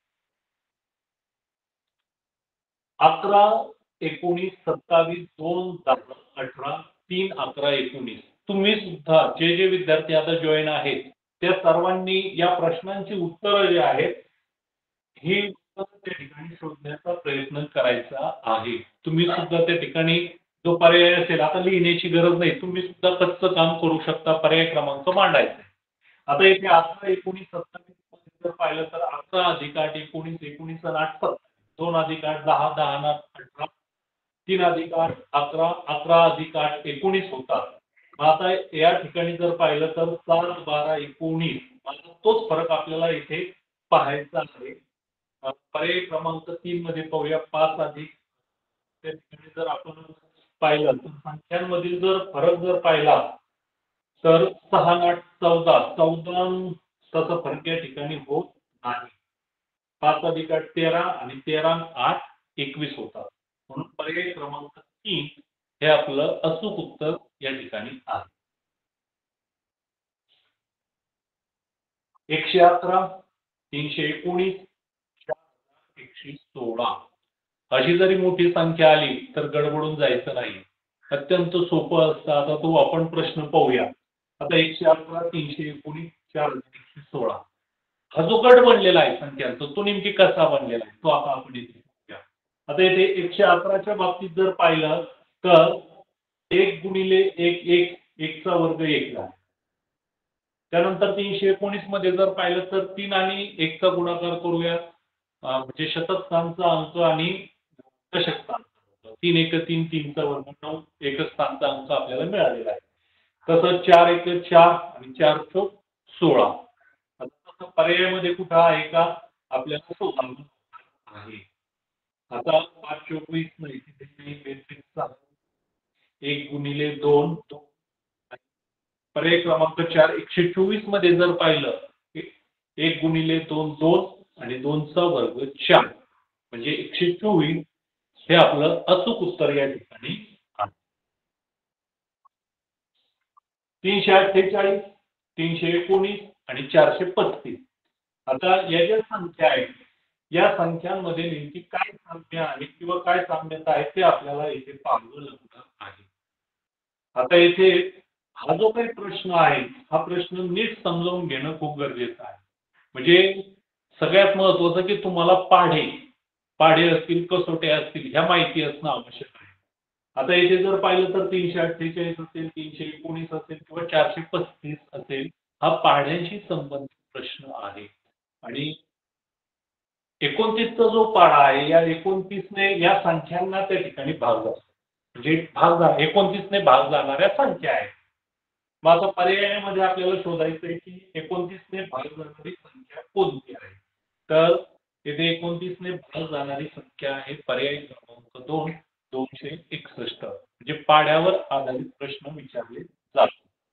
अकरा एकोणीस सत्तावीस दोन दहा अठरा तीन अकरा एकोणीस। तुम्ही सुद्धा जे जे विद्यार्थी आता जॉईन आहेत त्या सर्वांनी या प्रश्नांची उत्तरं जी आहेत ही उत्तरं त्या ठिकाणी शोधण्याचा प्रयत्न करायचा आहे। तुम्ही सुद्धा त्या ठिकाणी जो पर्याय असेल आता लिहिण्याची गरज नाही, तुम्ही सुद्धा कच्चं काम करू शकता, पर्याय क्रमांक मांडायचा। आता इथे अकरा एकोणीस सत्तावीस जर पाहिलं तर अकरा अधिक आठ एकोणीस, एकोणीस आणि आठ सत्तावीस, दोन अधिक आठ दहा, दहा आणि आठ अठरा, तीन अधिक आठ अकरा, अकरा अधिक आठ एकोणीस होतात। आता या ठिकाणी जर पाहिलं तर सात बारा एकोणीस, तोच फरक आपल्याला इथे पाहायचा आहे। पर्याय क्रमांक तीन मध्ये पाहूया, पाच अधिक त्या ठिकाणी जर आपण पाहिलं तर संख्यांमधील जर फरक जर पाहिला तर सहा आठ चौदा, चौदा तसा फरक या ठिकाणी होत नाही। पाच अधिक आठ तेरा आणि तेरा आठ एकवीस होतात। म्हणून पर्याय क्रमांक तीन हे आपलं अचूक उत्तर या ठिकाणी आहे। एकशे अकरा, तीनशे एकोणीस, एकशे सोळा अशी जरी मोठी संख्या आली तर गडबडून जायचं नाही, अत्यंत सोपं असतं। आता तो आपण प्रश्न पाहूया। आता एकशे अकरा, तीनशे एकोणीस, चार एकशे सोळा हा जो गट बनलेला आहे संख्यांचा तो नेमकी कसा बनलेला आहे तो आता आपण इथे पाहूया। आता इथे एकशे अकराच्या बाबतीत जर पाहिलं तर एक गुणिले एक एक, एकचा वर्ग एक झाला। त्यानंतर तीनशे एकोणीस मध्ये जर पाहिलं तर तीन आणि एकचा गुणाकार करूया, म्हणजे शतक स्थानचा अंक आणि दशक स्थानचा, तीन एक तीन, तीनचा वर्ग नऊ, एकक स्थानचा अंक आपल्याला मिळालेला आहे। तसंच चार एक चार आणि चार चौक सोळा। आता पर्यायामध्ये कुठं आहे का आपल्याला शोधायचं आहे। आता पाच चोवीस नाही, एक गुणिले दोन, पर्याय क्रमांक चार, एकशे चोवीस मध्ये जर पाहिलं एक गुणिले दोन दोन, आणि दोनचा वर्ग चार म्हणजे एकशे चोवीस हे आपलं अचूक उत्तर या ठिकाणी आहे. तीनशे अठ्ठेचाळीस, तीनशे एकोणीस आणि चारशे पस्तीस. आता या ज्या संख्या आहेत या संख्यांमध्ये नेमकी काय साम्य आहे किंवा काय साम्यता आहे ते आपल्याला इथे पाहावं लागणार आहे. आता इथे हा जो काही प्रश्न आहे हा प्रश्न नीट समजावून घेणं खूप गरजेचं आहे. म्हणजे सगळ्यात महत्त्वाचं की तुम्हाला पाढे पाढे असतील कसोट्या असतील ह्या माहिती असणं आवश्यक आहे. आता इथे जर पाहिलं तर तीनशे अठ्ठेचाळीस असेल, तीनशे एकोणीस असेल किंवा चारशे पस्तीस असेल हा पाढ्यांशी संबंधित प्रश्न आहे. आणि एकोणतीसचा जो पाढा आहे या एकोणतीसने या संख्यांना त्या ठिकाणी भाग जातो. म्हणजे भाग एकोणतीसने भाग जाणाऱ्या संख्या आहेत. मग आता पर्यायामध्ये आपल्याला शोधायचं आहे की एकोणतीसने भाग जाणारी संख्या कोणती आहे. तर इथे एकोणतीसने भाग जाणारी संख्या आहे पर्याय क्रमांक दोन दोनशे एकसष्ट. म्हणजे पाढ्यावर आधारित प्रश्न विचारले जातात.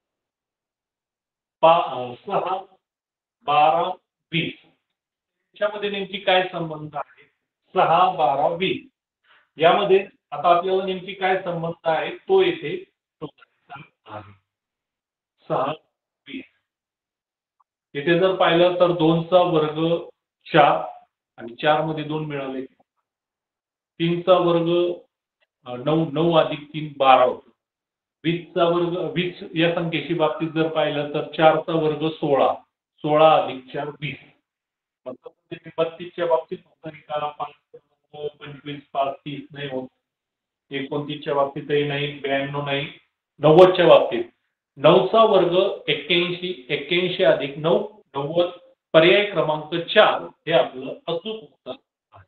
सहा बारा वीस त्याच्यामध्ये नेमकी काय संबंध आहे. सहा बारा वीस यामध्ये आता आपल्याला नेमकी काय संबंध आहे तो येथे शोधायचा आहे. सहा वीस इथे जर पाहिलं तर दोनचा वर्ग चार आणि चार मध्ये दोन मिळाले. तीनचा वर्ग नऊ नऊ अधिक तीन बारा होतो. वीसचा वर्ग वीस या संख्येची बाबतीत जर पाहिलं तर चारचा वर्ग सोळा सोळा अधिक चार वीस. बत्तीसच्या बाबतीत पाच पंचवीस पाच तीस नाही होत. एकोणतीसच्या बाबतीतही नाही, ब्याण्णव नाही. नव्वदच्या बाबतीत नऊचा वर्ग एक्क्याऐंशी एक्क्याऐंशी अधिक नऊ नव्वद पर्याय क्रमांक चार हे आपलं अचूक उत्तर आहे.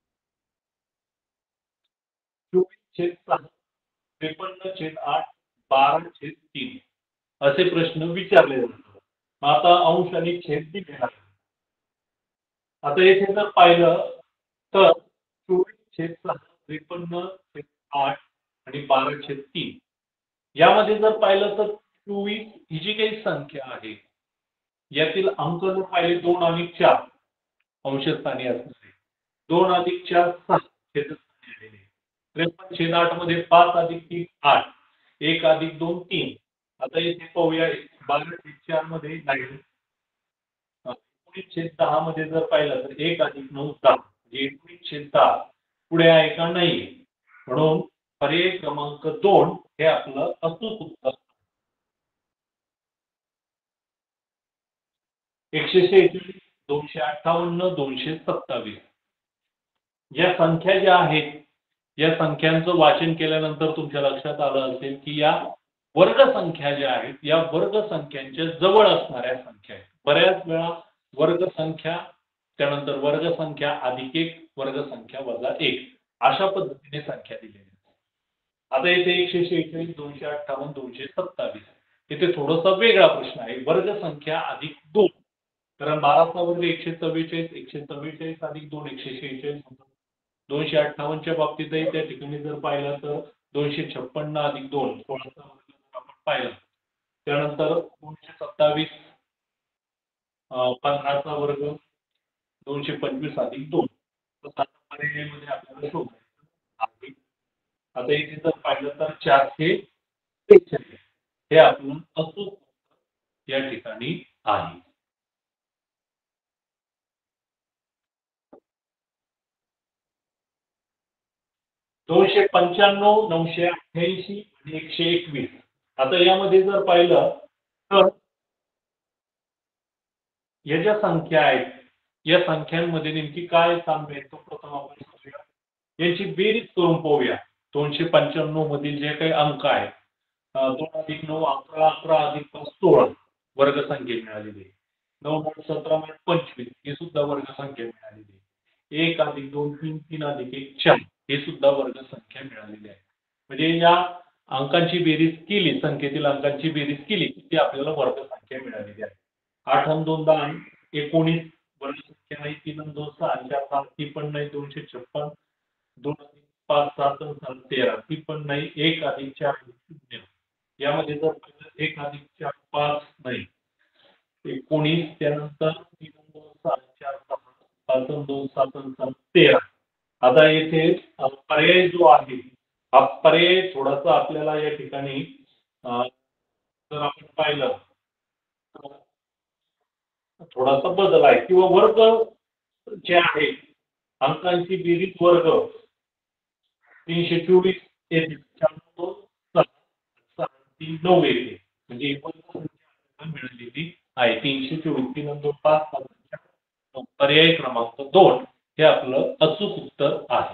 चोवीस छेद सहा त्रेपन्न छेद आठ बारा छेद तीन असे प्रश्न विचारले जातात. आता अंश आणि छेद दिलेला आहे. आता येथे जर पाहिलं तर चोवीस छेद सहा त्रेपन्न छेद आठ आणि बारा छेद तीन यामध्ये जर पाहिलं तर चोवीस ही जी काही संख्या आहे यातील अंक जर पाहिले दोन आणि चार अंशस्थानी असणारे दोन अधिक चार सहा छेदस्थानी आलेले. त्रेपन्न छेद आठ मध्ये पाच अधिक तीन आठ एक अधिक दोन तीन. आता येथे पाहूया बारा छेद चार मध्ये नाही. एकोणीस छेद दहा मध्ये जर पाहिलं तर एक अधिक नऊ दहा म्हणजे एकोणीस छेद दहा पुढे आहे का नाही. म्हणून पर्याय क्रमांक दोन हे आपलं अचूक उत्तर. एकशे शेहेचाळीस दोनशे अठ्ठावन्न दोनशे सत्तावीस या संख्या ज्या आहेत या संख्यांचं वाचन केल्यानंतर तुमच्या लक्षात आलं असेल की या वर्ग संख्या ज्या आहेत या वर्ग संख्यांच्या जवळ असणाऱ्या संख्या आहेत. बऱ्याच वेळा वर्ग संख्या त्यानंतर वर्ग संख्या अधिक एक वर्ग संख्या वजा एक अशा पद्धतीने संख्या दिलेल्या आहेत. आता इथे एकशे शेहेचाळीस दोनशे अठ्ठावन्न दोनशे सत्तावीस इथे थोडासा वेगळा प्रश्न आहे. वर्ग संख्या अधिक दोन कारण बाराचा वर्ग एकशे चव्वेचाळीस एकशे चव्वेचाळीस अधिक दोन एकशे शेहेचाळीस होतं. दोनशे अठ्ठावन्नच्या बाबतीतही त्या ठिकाणी जर पाहिलं तर दोनशे छप्पन्न अधिक दोन सोळाचा वर्ग जर आपण पाहिलं त्यानंतर दोनशे सत्तावीस पंधराचा वर्ग दोनशे पंचवीस अधिक दोन तर पर्यायामध्ये आपल्याला शोधायचं आहे. आता इथे जर पाहिलं तर चारशे बेचाळीस हे आपलं अचूक या ठिकाणी आहे. दोनशे पंच्याण्णव नऊशे अठ्ठ्याऐंशी आणि एकशे एकवीस आता यामध्ये जर पाहिलं तर या ज्या संख्या आहेत या संख्यांमध्ये नेमकी काय साम्य आहे तो प्रथम आपण शोधूया. याची बेरीज करून पाहूया. दोनशे पंच्याण्णव मधील जे काही अंक आहेत दोन अधिक नऊ अकरा अकरा अधिक पाच सोळा वर्ग संख्या मिळालेली आहे. नऊ नऊ सतरा मिनिट पंचवीस ही सुद्धा वर्ग संख्या मिळालेली आहे. एक अधिक दोन तीन तीन अधिक एक चार हे सुद्धा वर्ग संख्या मिळालेली आहे. म्हणजे या अंकांची बेरीज केली संख्येतील अंकांची बेरीज केली की आपल्याला वर्ग संख्या मिळालेली आहे. आठ आणि दोन दहा एकोणीस वर्ग संख्या नाही. तीन आणि दोन सहा चार सात ती पण नाही. दोनशे छप्पन दोन अधिक पाच सात सात तेरा ती पण नाही. एक अधिक चार शून्य यामध्ये जर एक अधिक चार पाच नाही. एकोणीस त्यानंतर तीन दोन सहा चार सहा पाच अन् दोन सात अन् सात तेरा. आता येथे अ, पर्याय जो आहे हा पर्याय थोडासा आपल्याला या ठिकाणी अ, जर आपण पाहिलं तर थोडासा बदल आहे किंवा वर्ग जे आहे अंकांची बेरीज वर्ग तीनशे चोवीस येते चार दोन सहा सहा तीन नऊ येते म्हणजे एकूण संख्या मिळालेली आहे तीनशे चोवीस तीन अन् दोन पाच पाच अन् चार नऊ. पर्याय क्रमांक दोन हे आपलं अचूक उत्तर आहे.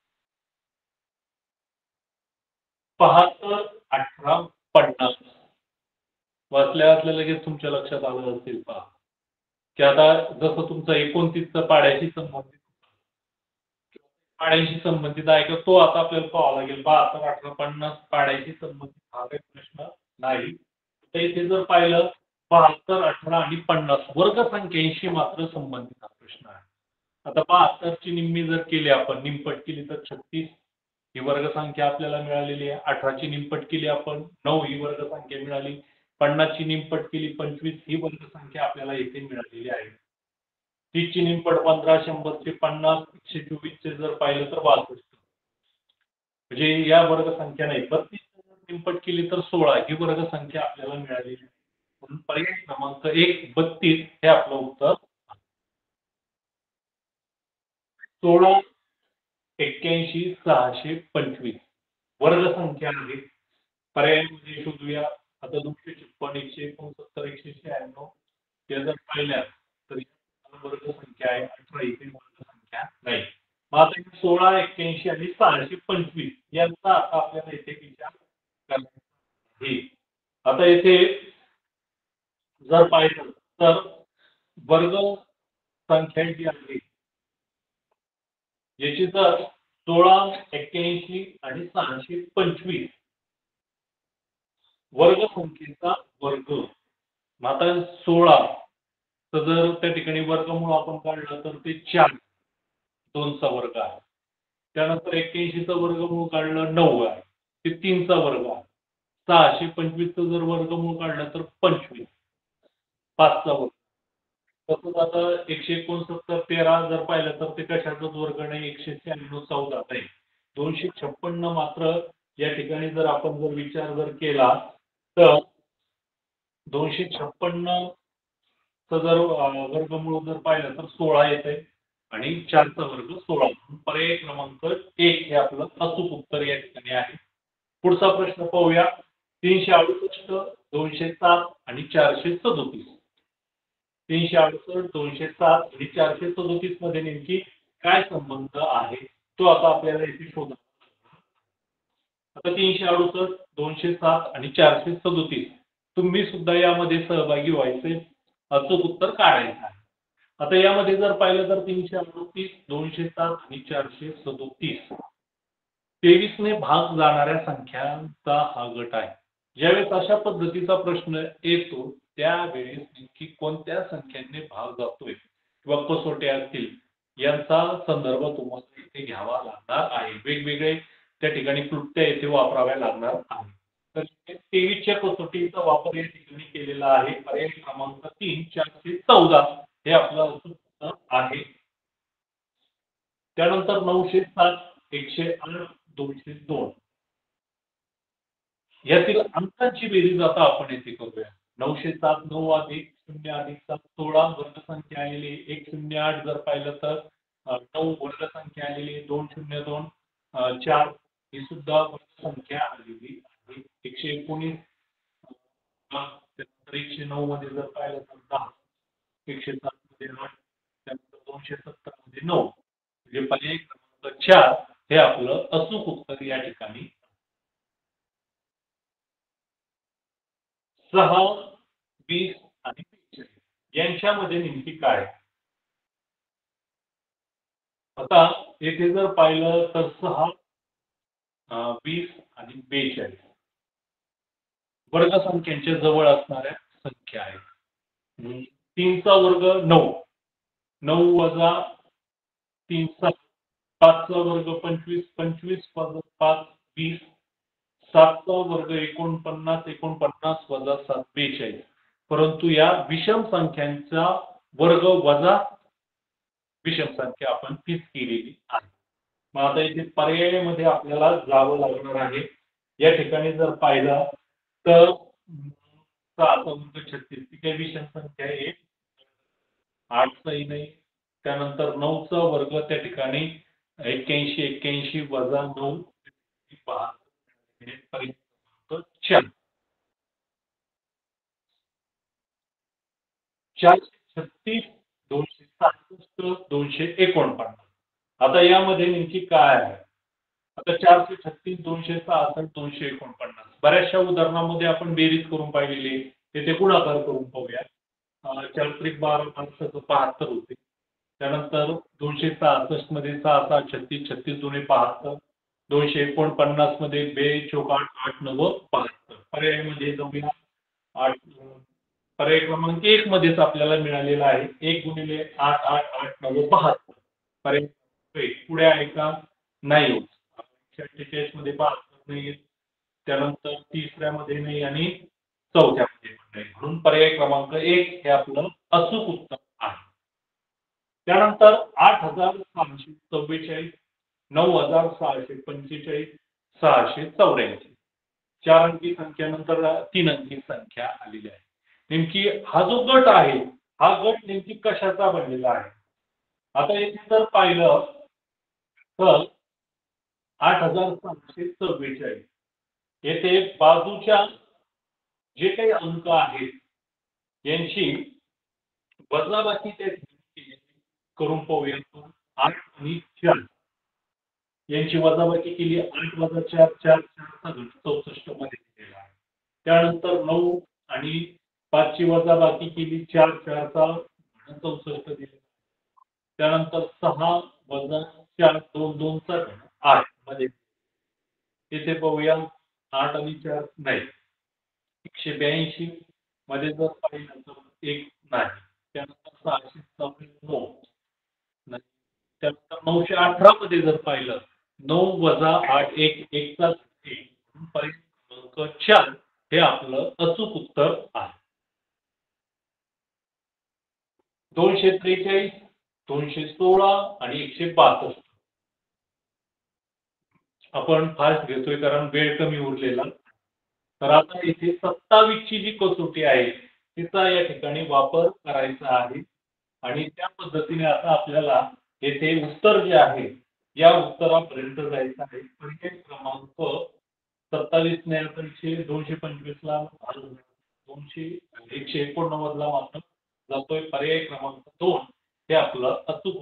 बहात्तर अठरा पन्नास वाचल्या वाचल्या लगेच तुमच्या लक्षात आलं असेल पहा की आता जसं तुमचं एकोणतीसचा पाड्याशी संबंधित पाड्याशी संबंधित आहे का तो आता आपल्याला पाहावा लागेल. बहात्तर अठरा पन्नास पाड्याशी संबंधित हा काही प्रश्न नाही. तर इथे जर पाहिलं बहात्तर अठरा आणि पन्नास वर्गसंख्येशी मात्र संबंधित हा प्रश्न आहे. आता बहात्तर ची निम्मी जर केली आपण निमपट केली तर छत्तीस ही वर्गसंख्या आपल्याला मिळालेली आहे. अठरा ची निमपट केली आपण नऊ ही वर्गसंख्या मिळाली. पन्नास ची निमपट केली पंचवीस ही वर्गसंख्या आपल्याला येथे मिळालेली आहे. तीस ची निमपट पंधरा शंभर चे पन्नास एकशे चोवीस चे जर पाहिलं तर बासष्ट म्हणजे या वर्गसंख्या नाही. बत्तीस निमपट केली तर सोळा ही वर्गसंख्या आपल्याला मिळालेली आहे. म्हणून पर्याय क्रमांक एक बत्तीस हे आपलं उत्तर. सोळा एक्क्याऐंशी सहाशे पंचवीस वर्गसंख्या आहे. पर्यायामध्ये शोधूया. आता दोनशे छप्पन एकशे एकोणसत्तर एकशे शहाण्णव या जर पाहिल्या तर वर्गसंख्या आहे. अठरा इथे वर्गसंख्या नाही. मग आता सोळा एक्क्याऐंशी आणि सहाशे पंचवीस यांचा आता आपल्याला इथे विचार करायचा आहे. आता येथे जर पाहिलं तर वर्ग संख्या जी आहे याची जर सोळा एक्क्याऐंशी आणि सहाशे पंचवीस वर्गसंख्येचा वर्ग आता सोळा तर जर त्या ठिकाणी वर्गमूळ आपण काढलं तर ते चार दोनचा वर्ग आहे. त्यानंतर एक्क्याऐंशीचा वर्गमूळ काढलं नऊ आहे ते तीनचा वर्ग आहे. सहाशे पंचवीसचा जर वर्गमूळ काढलं तर पंचवीस पाचचा वर्ग. तसंच आता एकशे एकोणसत्तर तेरा जर पाहिलं तर ते कशाचाच वर्ग नाही. एकशे शहाण्णव चौदा नाही. दोनशे छप्पन्न मात्र या ठिकाणी जर आपण जर विचार जर केला तर दोनशे छप्पन्न जर वर्गमूळ जर पाहिलं तर सोळा येते आणि चारचा वर्ग सोळा. पर्याय क्रमांक एक हे आपलं अचूक उत्तर या ठिकाणी आहे. पुढचा प्रश्न पाहूया. तीनशे अडुसष्ट दोनशे सात आणि चारशे सदोतीस तीनशे अडुसष्ट दोनशे सात आणि चारशे सदोतीस मध्ये नेमकी काय संबंध आहे तो आता आपल्याला इथे शोधावा. आता तीनशे अडुसष्ट दोनशे सात आणि चारशे सदोतीस तुम्ही सुद्धा यामध्ये सहभागी व्हायचे अचूक उत्तर काढायचं आहे. आता यामध्ये जर पाहिलं तर तीनशे अडतीस दोनशे सात आणि चारशे सदोतीस तेवीस ने भाग जाणाऱ्या संख्यांचा हा गट आहे. ज्यावेळेस अशा पद्धतीचा प्रश्न येतो त्यावेळेस नेमकी कोणत्या संख्यांनी भाग जातोय किंवा कसोट्या असतील यांचा संदर्भ तुम्हाला इथे घ्यावा लागणार आहे. वेगवेगळे त्या ठिकाणी क्लुप्त्या येथे वापराव्या लागणार आहे. तर तेवीसच्या कसोटीचा वापर या ठिकाणी केलेला आहे. पर्याय क्रमांक तीन चारशे चौदा हे आपलं उत्तर आहे. त्यानंतर नऊशे सात एकशे आठ दोनशे दोन यातील अंकांची बेरीज आता आपण येथे करूया. नऊशे सात नऊ अधिक शून्य अधिक सात सोळा वर्गसंख्या आलेली. एक शून्य आठ जर पाहिलं तर नऊ वर्गसंख्या आलेली. दोन शून्य दोन चार ही सुद्धा वर्गसंख्या आलेली आहे. एकशे एकोणीस त्यानंतर एकशे नऊ मध्ये जर पाहिलं तर दहा एकशे सात मध्ये आठ त्यानंतर दोनशे सत्तर मध्ये नऊ म्हणजे पर्याय क्रमांक चार हे आपलं अचूक उत्तर या ठिकाणी. सहा वीस आणि बेचाळीस यांच्यामध्ये नेमकी काय. आता येथे जर पाहिलं तर सहा वीस आणि बेचाळीस वर्गसंख्यांच्या जवळ असणाऱ्या संख्या आहेत. तीनचा वर्ग नऊ नऊ वजा तीन सात पाचचा वर्ग पंचवीस पंचवीस वजा पाच वीस सातचा वर्ग एकोणपन्नास एकोणपन्नास वजा सात बेचाळीस. परंतु या विषम संख्यांचा वर्ग वजा विषम संख्या आपण तीच केलेली आहे. मग आता इथे पर्यायामध्ये आपल्याला जावं लागणार आहे. या ठिकाणी जर पाहिलं तर सहा चौक छत्तीस ती काही विषम संख्या आहे. आठचाही नाही. त्यानंतर नऊचा वर्ग त्या ठिकाणी एक्क्याऐंशी एक्क्याऐंशी वजा नऊ चार चारशे छत्तीस दोनशे सहासष्ट दोनशे एकोणपन्नास. आता यामध्ये नेमकी काय आहे? आता चारशे छत्तीस दोनशे सहासष्ट दोनशे एकोणपन्नास बऱ्याचशा उदाहरणामध्ये आपण बेरीज करून पाहिलेली. तेथे गुणाकार करून पाहूया. चार त्रिक बारा माणसाचं बहात्तर होते. त्यानंतर दोनशे सहासष्ट मध्ये सहा सहा छत्तीस छत्तीस दोन्ही बहात्तर. दोनशे एकोणपन्नास मध्ये बे चोक आठ आठ नव बहात्तर. पर्यायामध्ये जाऊया. आठ पर्याय क्रमांक एक मध्येच आपल्याला मिळालेला आहे. एक गुणिले आठ आठ आठ नव बहात्तर. पर्याय पुढे आहे का? नाही. अठ्ठेचाळीस मध्ये बहात्तर नाही. त्यानंतर तिसऱ्यामध्ये नाही आणि चौथ्यामध्ये पण नाही. म्हणून पर्याय क्रमांक एक हे आपलं अचूक उत्तर आहे. त्यानंतर आठ हजार सहाशे चव्वेचाळीस नऊ हजार सहाशे पंचेचाळीस सहाशे चौऱ्याऐंशी चार अंकी संख्यानंतर तीन अंकी संख्या आलेली आहे. नेमकी हा जो गट आहे हा गट नेमकी कशाचा बनलेला आहे? आता इथे जर पाहिलं तर आठ हजार सहाशे चव्वेचाळीस येथे बाजूच्या जे काही अंक आहेत यांची वजाबाकी त्या करून पाहूया. आठ आणि चार यांची वजाबाकी केली. आठ वजा चार चार चारचा घन चौसष्ट मध्ये दिलेला आहे. त्यानंतर नऊ आणि पाचची वजाबाकी केली. चार चारचा घन चौसष्ट दिलेला. त्यानंतर सहा वजा चार दोन दोनचा घन आठ मध्ये. इथे पाहूया आठ आणि चार नाही. एकशे ब्याऐंशी मध्ये जर पाहिलं तर एक नाही. त्यानंतर सहाशे चौऱ्याण्णव नाही. त्यानंतर नऊशे अठरा मध्ये जर पाहिलं नऊ वजा आठ एक एकचा पर्याय क्रमांक चार हे आपलं अचूक उत्तर आहे. दोनशे त्रेचाळीस दोनशे सोळा आणि एकशे बासष्ट आपण फास्ट घेतोय कारण वेळ कमी उरलेला. तर आता इथे सत्तावीस ची जी कसोटी आहे तिचा या ठिकाणी वापर करायचा आहे आणि त्या पद्धतीने आता आपल्याला येथे उत्तर जे आहे या उत्तरापर्यंत जायचं आहे. पर्याय क्रमांक सत्तावीस ने आपण दोनशे पंचवीस ला दोनशे एकशे एकोणनव्वद ला मात्र जातोय. पर्याय क्रमांक दोन हे आपलं अचूक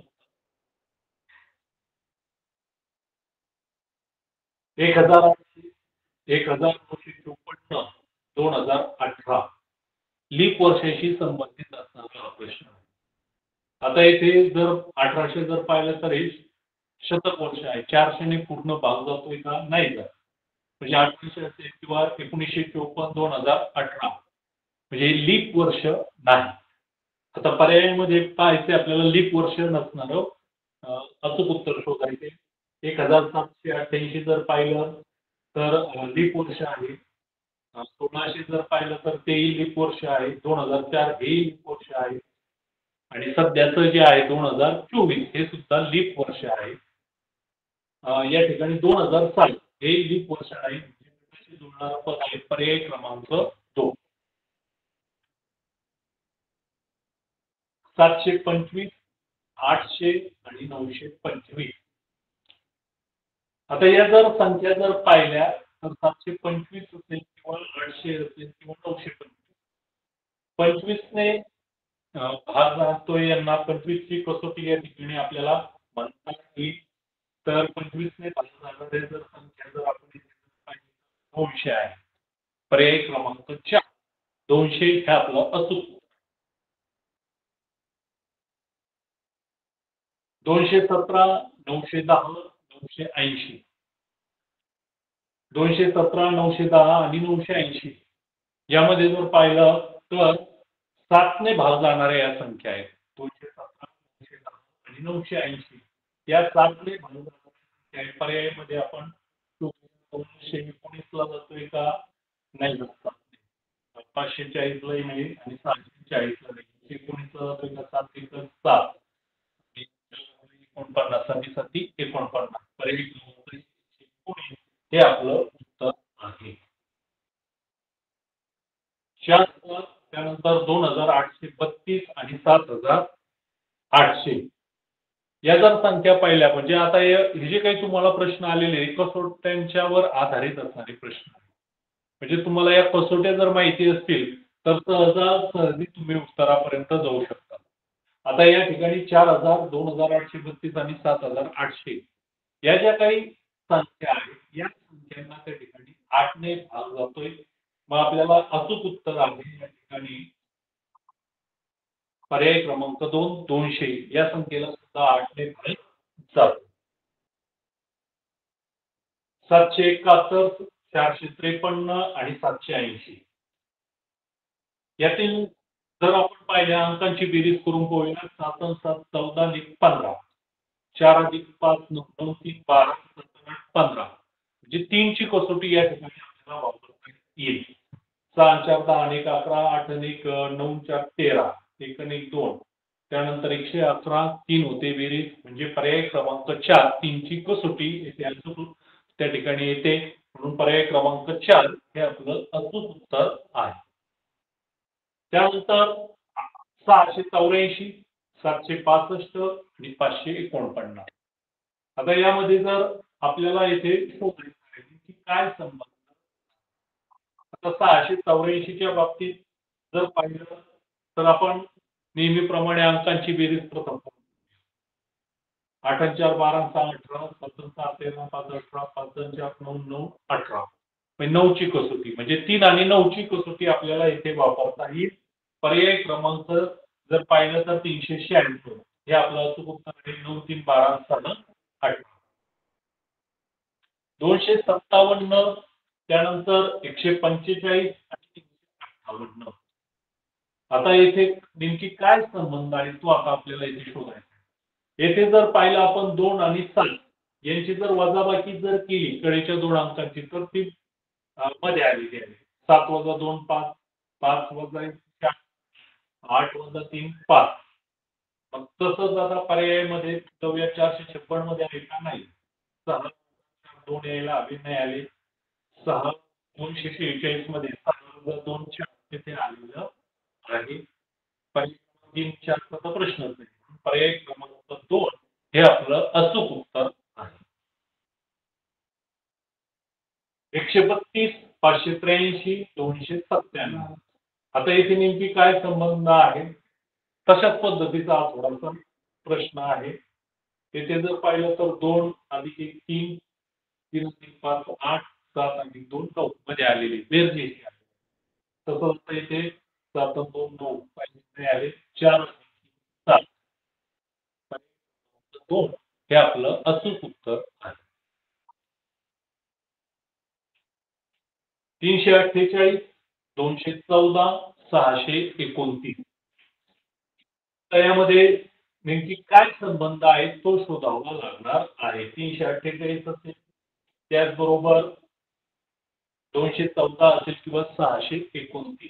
एक हजार एक हजार नऊशे चोपन्न दोन हजार अठरा लीप वर्षाशी संबंधित असणारा हा प्रश्न आहे. आता इथे जर अठराशे जर पाहिलं तर हे शतक वर्ष आहे. चारशेने पूर्ण भाग जातोय का? नाही जात. म्हणजे अठराशे असेल किंवा एकोणीसशे चोपन्न दोन हजार अठरा म्हणजे लीप वर्ष नाही. आता पर्यायामध्ये पाहायचे आपल्याला लीप वर्ष नसणार अचूक उत्तर शोधायचे. एक हजार सातशे अठ्ठ्याऐंशी जर पाहिलं तर लीप वर्ष आहे. सोळाशे जर पाहिलं तर तेही लीप वर्ष आहे. दोन हजार चार हेही लीप वर्ष आहे आणि सध्याचं जे आहे दोन हजार चोवीस हे सुद्धा लीप वर्ष आहे. या ठिकाणी दोन हजार सात हे लीप वर्ष आहे. जुळणारा पद आहे पर्याय क्रमांक दोन. सातशे पंचवीस आठशे आणि नऊशे पंचवीस. आता या जर संख्या जर पाहिल्या तर सातशे पंचवीस असेल किंवा आठशे असेल किंवा नऊशे पंचवीस पंचवीस ने भाग राहतोय यांना पंचवीस ची कसोटी या ठिकाणी आपल्याला म्हणता येईल. तर पंचवीस ने भाग जाणारे जर संख्या जर आपण दोनशे आहे. पर्याय क्रमांक चार दोनशे हे आपलं अचूक. दोनशे सतरा नऊशे दहा नऊशे ऐंशी दोनशे सतरा नऊशे दहा आणि नऊशे ऐंशी यामध्ये जर पाहिलं तर सात ने भाग जाणाऱ्या या संख्या आहेत. दोनशे सतरा नऊशे दहा आणि नऊशे ऐंशी या सात ने भाग जाणाऱ्या पर्यायामध्ये आपण दोनशे एकोणीस ला जातोय का? नाही जात. पाचशे चाळीस ला नाही आणि सहाशे चाळीस ला नाही. एकोणीस ला जातोय का? सात एक सात एकोणपन्नास आणि साती एकोणपन्नास पर्याय क्रमांक एकोणीस हे आपलं उत्तर आहे. चार हजार त्यानंतर दोन हजार आठशे बत्तीस आणि सात हजार आठशे या जर संख्या पाहिल्या म्हणजे आता हे हे जे काही तुम्हाला प्रश्न आलेले कसोट्यांच्यावर आधारित असणारे प्रश्न आहेत. म्हणजे तुम्हाला या कसोट्या जर माहिती असतील तर सहजासहजी तुम्ही उत्तरापर्यंत जाऊ शकता. आता या ठिकाणी चार हजार दोन हजार आठशे बत्तीस आणि सात हजार आठशे या ज्या काही संख्या आहेत या संख्यांना त्या ठिकाणी आठने भाग जातोय. मग आपल्याला अचूक उत्तर आहे या ठिकाणी पर्याय क्रमांक दोन दोनशे या संख्येला सुद्धा आठने भाग जातो. सातशे एकाहत्तर चारशे त्रेपन्न आणि सातशे ऐंशी यातील जर आपण पाहिल्या अंकांची बेरीज करून पाहूया. सात आणि सात चौदा अधिक पंधरा चार अधिक पाच नऊ नऊ तीन बारा सात आठ पंधरा म्हणजे तीनची कसोटी या ठिकाणी आपल्याला वापरता येईल. सहा चार दहा आणि एक अकरा आठ आणि एक नऊ चार तेरा एक आणि एक दोन त्यानंतर एकशे अकरा तीन होते बेरीज म्हणजे पर्याय क्रमांक चार तीनची कसोटी येथे त्या ठिकाणी येते म्हणून पर्याय क्रमांक चार हे आपलं अचूक उत्तर आहे. त्यानंतर सहाशे चौऱ्याऐंशी सातशे पासष्ट आणि पाचशे एकोणपन्नास आता यामध्ये जर आपल्याला येथे शोधायचं आहे की काय संबंध. आता सहाशे चौऱ्याऐंशीच्या बाबतीत जर पाहिलं तर आपण नेहमीप्रमाणे अंकांची बेरीज प्रथम आठ चार बारा सहा अठरा सात सहा तेरा पाच अठरा पाच चार नऊ नऊ अठरा नऊ ची कसोटी म्हणजे तीन आणि नऊ ची कसोटी आपल्याला इथे वापरता येईल. पर्याय क्रमांक जर पाहिलं तर तीनशे शहाण्णव हे आपलं अचूक उत्तर आहे. नऊ तीन बारा सहा अठरा दोनशे सत्तावन्न त्यानंतर एकशे पंचेचाळीस आणि तीनशे अठ्ठावन्न आता येथे नेमकी काय संबंध आहे तो आता आपल्याला इथे शोधायचा. येथे जर पाहिलं आपण दोन आणि सात यांची जर वजाबाकी जर केली कडेच्या दोन अंकांची तर ती मध्ये आलेली आहे. सात वजा दोन पाच पाच वजा एक चार आठ वजा तीन पाच मग तसंच आता पर्यायामध्ये जाऊया चारशे छप्पन मध्ये आहे का नाही. सहा दोन यायला हवे नाही आले. सहा दोनशे शेहेचाळीस मध्ये सहा वजा दोन चार तिथे आलेलं आहे. तीन चारचा प्रश्नच नाही. पर्याय क्रमांक दोन हे आपलं अचूक उत्तर आहे. एकशे बत्तीस पाचशे त्र्याऐंशी दोनशे सत्त्याण्णव आता येथे नेमकी काय संबंध आहे तशाच पद्धतीचा हा थोडासा प्रश्न आहे. येथे जर पाहिलं तर दोन अधिक एक तीन तीन अधिक पाच आठ सात अधिक दोन नऊ मध्ये आलेली बेरजेची आहे. तसंच इथे सात दोन नऊ पाहिजे आले चार सात दोन हे आपलं अचूक उत्तर आहे. तीनशे अठ्ठेचाळीस दोनशे चौदा सहाशे एकोणतीस यामध्ये नेमकी काय संबंध आहे तो शोधावा लागणार आहे. तीनशे अठ्ठेचाळीस असेल त्याचबरोबर दोनशे चौदा असेल किंवा सहाशे एकोणतीस.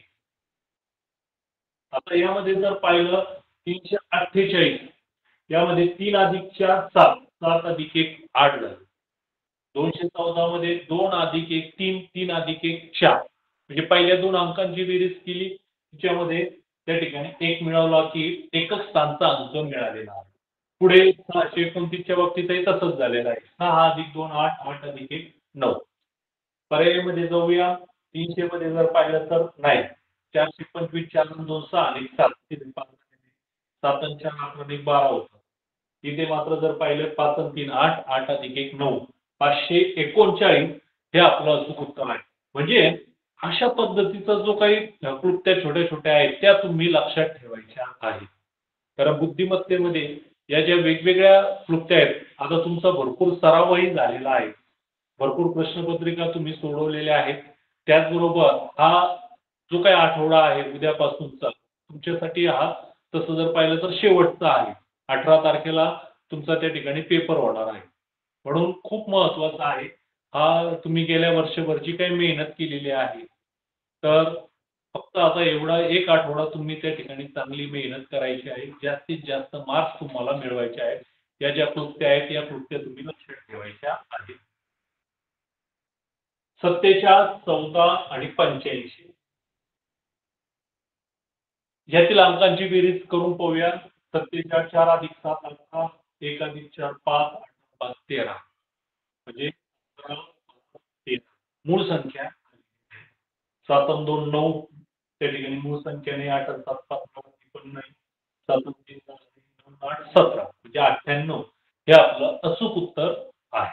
आता यामध्ये जर पाहिलं तीनशे अठ्ठेचाळीस यामध्ये तीन अधिक चार सात सात अधिक एक आठ झालं. दोनशे चौदा मध्ये दोन अधिक एक तीन तीन अधिक एक चार म्हणजे पहिल्या दोन अंकांची बेरीज केली त्याच्यामध्ये त्या ठिकाणी एक मिळवला की एकच स्थानचा अंक मिळालेला आहे. पुढे सहाशे एकोणतीसच्या बाबतीतही तसंच झालेलं आहे. सहा अधिक दोन आठ आठ अधिक एक नऊ पर्यायामध्ये जाऊया. तीनशे मध्ये जर पाहिलं तर नाही चारशे पंचवीस चार दोन सहा आणि सात सात आणि चार अकरा अधिक बारा होतं. इथे मात्र जर पाहिलं पाच आणि तीन आठ आठ अधिक एक नऊ पाचशे एकोणचाळीस हे आपलं अचूक उत्तर आहे. म्हणजे अशा पद्धतीचा जो काही क्लुप्त्या छोट्या छोट्या आहेत त्या तुम्ही लक्षात ठेवायच्या आहेत. कारण बुद्धिमत्तेमध्ये या ज्या वेगवेगळ्या क्लुप्त्या आहेत आता तुमचा भरपूर सरावही झालेला आहे. भरपूर प्रश्नपत्रिका तुम्ही सोडवलेल्या आहेत. त्याचबरोबर हा जो काही आठवडा आहे उद्यापासूनचा तुमच्यासाठी हा तसं जर पाहिलं तर शेवटचा आहे. अठरा तारखेला तुमचा त्या ठिकाणी पेपर होणार आहे. म्हणून खूप महत्त्वाचा आहे. हा तुम्ही गेल्या वर्षभरची काही मेहनत केलेली आहे तर फक्त आता एवढा एक आठवडा तुम्ही त्या ठिकाणी चांगली मेहनत करायची आहे. जास्तीत जास्त मार्क्स तुम्हाला मिळवायचे आहेत. या ज्या कृत्या आहेत या कृत्या तुम्ही लक्षात ठेवायच्या आहेत. सत्तेचाळीस, चौदा आणि पंच्याऐंशी यातील अंकांची बेरीज करून पाहूया. सत्तेचाळीस चार अधिक सात अकरा, एक अधिक चार पाच, आठ पाच तेरा म्हणजे मूळ संख्या. सात आणि दोन नऊ, त्या ठिकाणी मूळ संख्या नाही. आठ आणि सात पाच नऊ पण नाही. सात आणि तीन आठ सतरा म्हणजे अठ्ठ्याण्णव हे आपलं अचूक उत्तर आहे.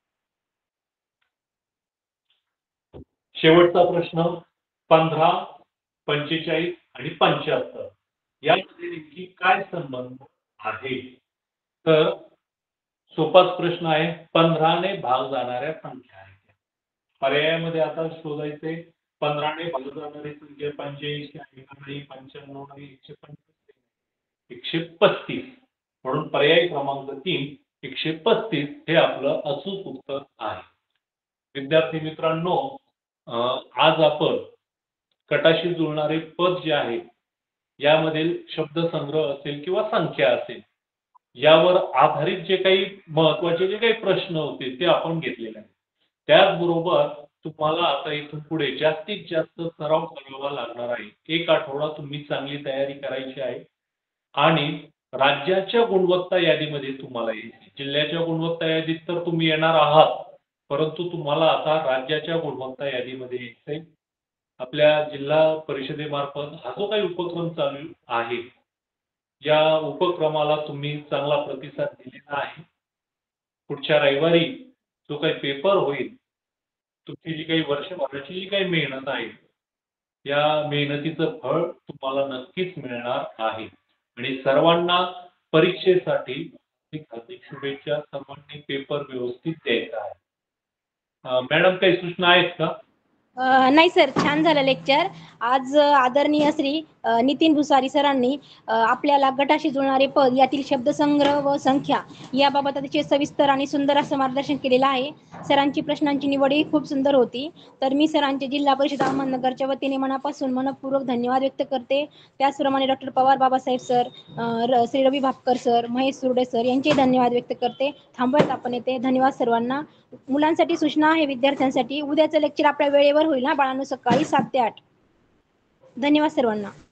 शेवटचा प्रश्न पंधरा, पंचेचाळीस आणि पंच्याहत्तर यामध्ये नेमकी काय संबंध आहे? तर सोपाच प्रश्न आहे. पंधराने भाग जाणाऱ्या संख्या आहेत. पर्यायामध्ये आता शोधायचे पंधराने भाग जाणारी संख्या पंच्याऐंशी आहे का नाही, पंच्याण्णव नाही, एकशे पंचवीस, एकशे पस्तीस. म्हणून पर्याय क्रमांक तीन एकशे पस्तीस हे आपलं अचूक उत्तर आहे. विद्यार्थी मित्रांनो, आज आपण गटाशी जुळणारे पद जे आहे यामधील शब्दसंग्रह असेल किंवा संख्या असेल यावर आधारित जे काही महत्त्वाचे जे काही प्रश्न होते ते आपण घेतलेले आहेत. त्याचबरोबर तुम्हाला आता इथून पुढे जास्तीत जास्त सराव करावा लागणार आहे. एक आठवडा तुम्ही चांगली तयारी करायची आहे आणि राज्याच्या गुणवत्ता यादीमध्ये तुम्हाला यायचे. जिल्ह्याच्या गुणवत्ता यादीत तर तुम्ही येणार आहात, परंतु तुम्हाला आता राज्याच्या गुणवत्ता यादीमध्ये यायचंय. आपल्या जिल्हा परिषदेमार्फत हा जो काही उपक्रम चालू आहे या उपक्रमाला तुम्ही चांगला प्रतिसाद दिलेला आहे. पुढच्या रविवारी जो काही पेपर होईल, तुमची जी काही वर्षभराची जी काही मेहनत आहे या मेहनतीचं फळ तुम्हाला नक्कीच मिळणार आहे. आणि सर्वांना परीक्षेसाठी हार्दिक शुभेच्छा. सर्वांनी पेपर व्यवस्थित द्यायचा आहे. मॅडम काही सूचना आहेत का? नाही सर, छान झालं लेक्चर. आज आदरणीय श्री नितीन भुसारी सरांनी आपल्याला गटाशी जुळणारे पद यातील शब्दसंग्रह व संख्या याबाबत अतिशय सविस्तर आणि सुंदर असं मार्गदर्शन केलेलं आहे. सरांची प्रश्नांची निवडही खूप सुंदर होती. तर मी सरांचे जिल्हा परिषद अहमदनगरच्या वतीने मनापासून मनपूर्वक धन्यवाद व्यक्त करते. त्याचप्रमाणे doctor Pawar Babasaheb sir, Shri Ravi Bhapkar sir, Mahesh Surade sir यांचे धन्यवाद व्यक्त करते. थांबवत आपण येते. धन्यवाद सर्वांना. मुलांसाठी सूचना आहे, विद्यार्थ्यांसाठी उद्याचं लेक्चर आपल्या वेळेवर होईल ना बाळांनो, सकाळी सात ते आठ. धन्यवाद सर्वांना.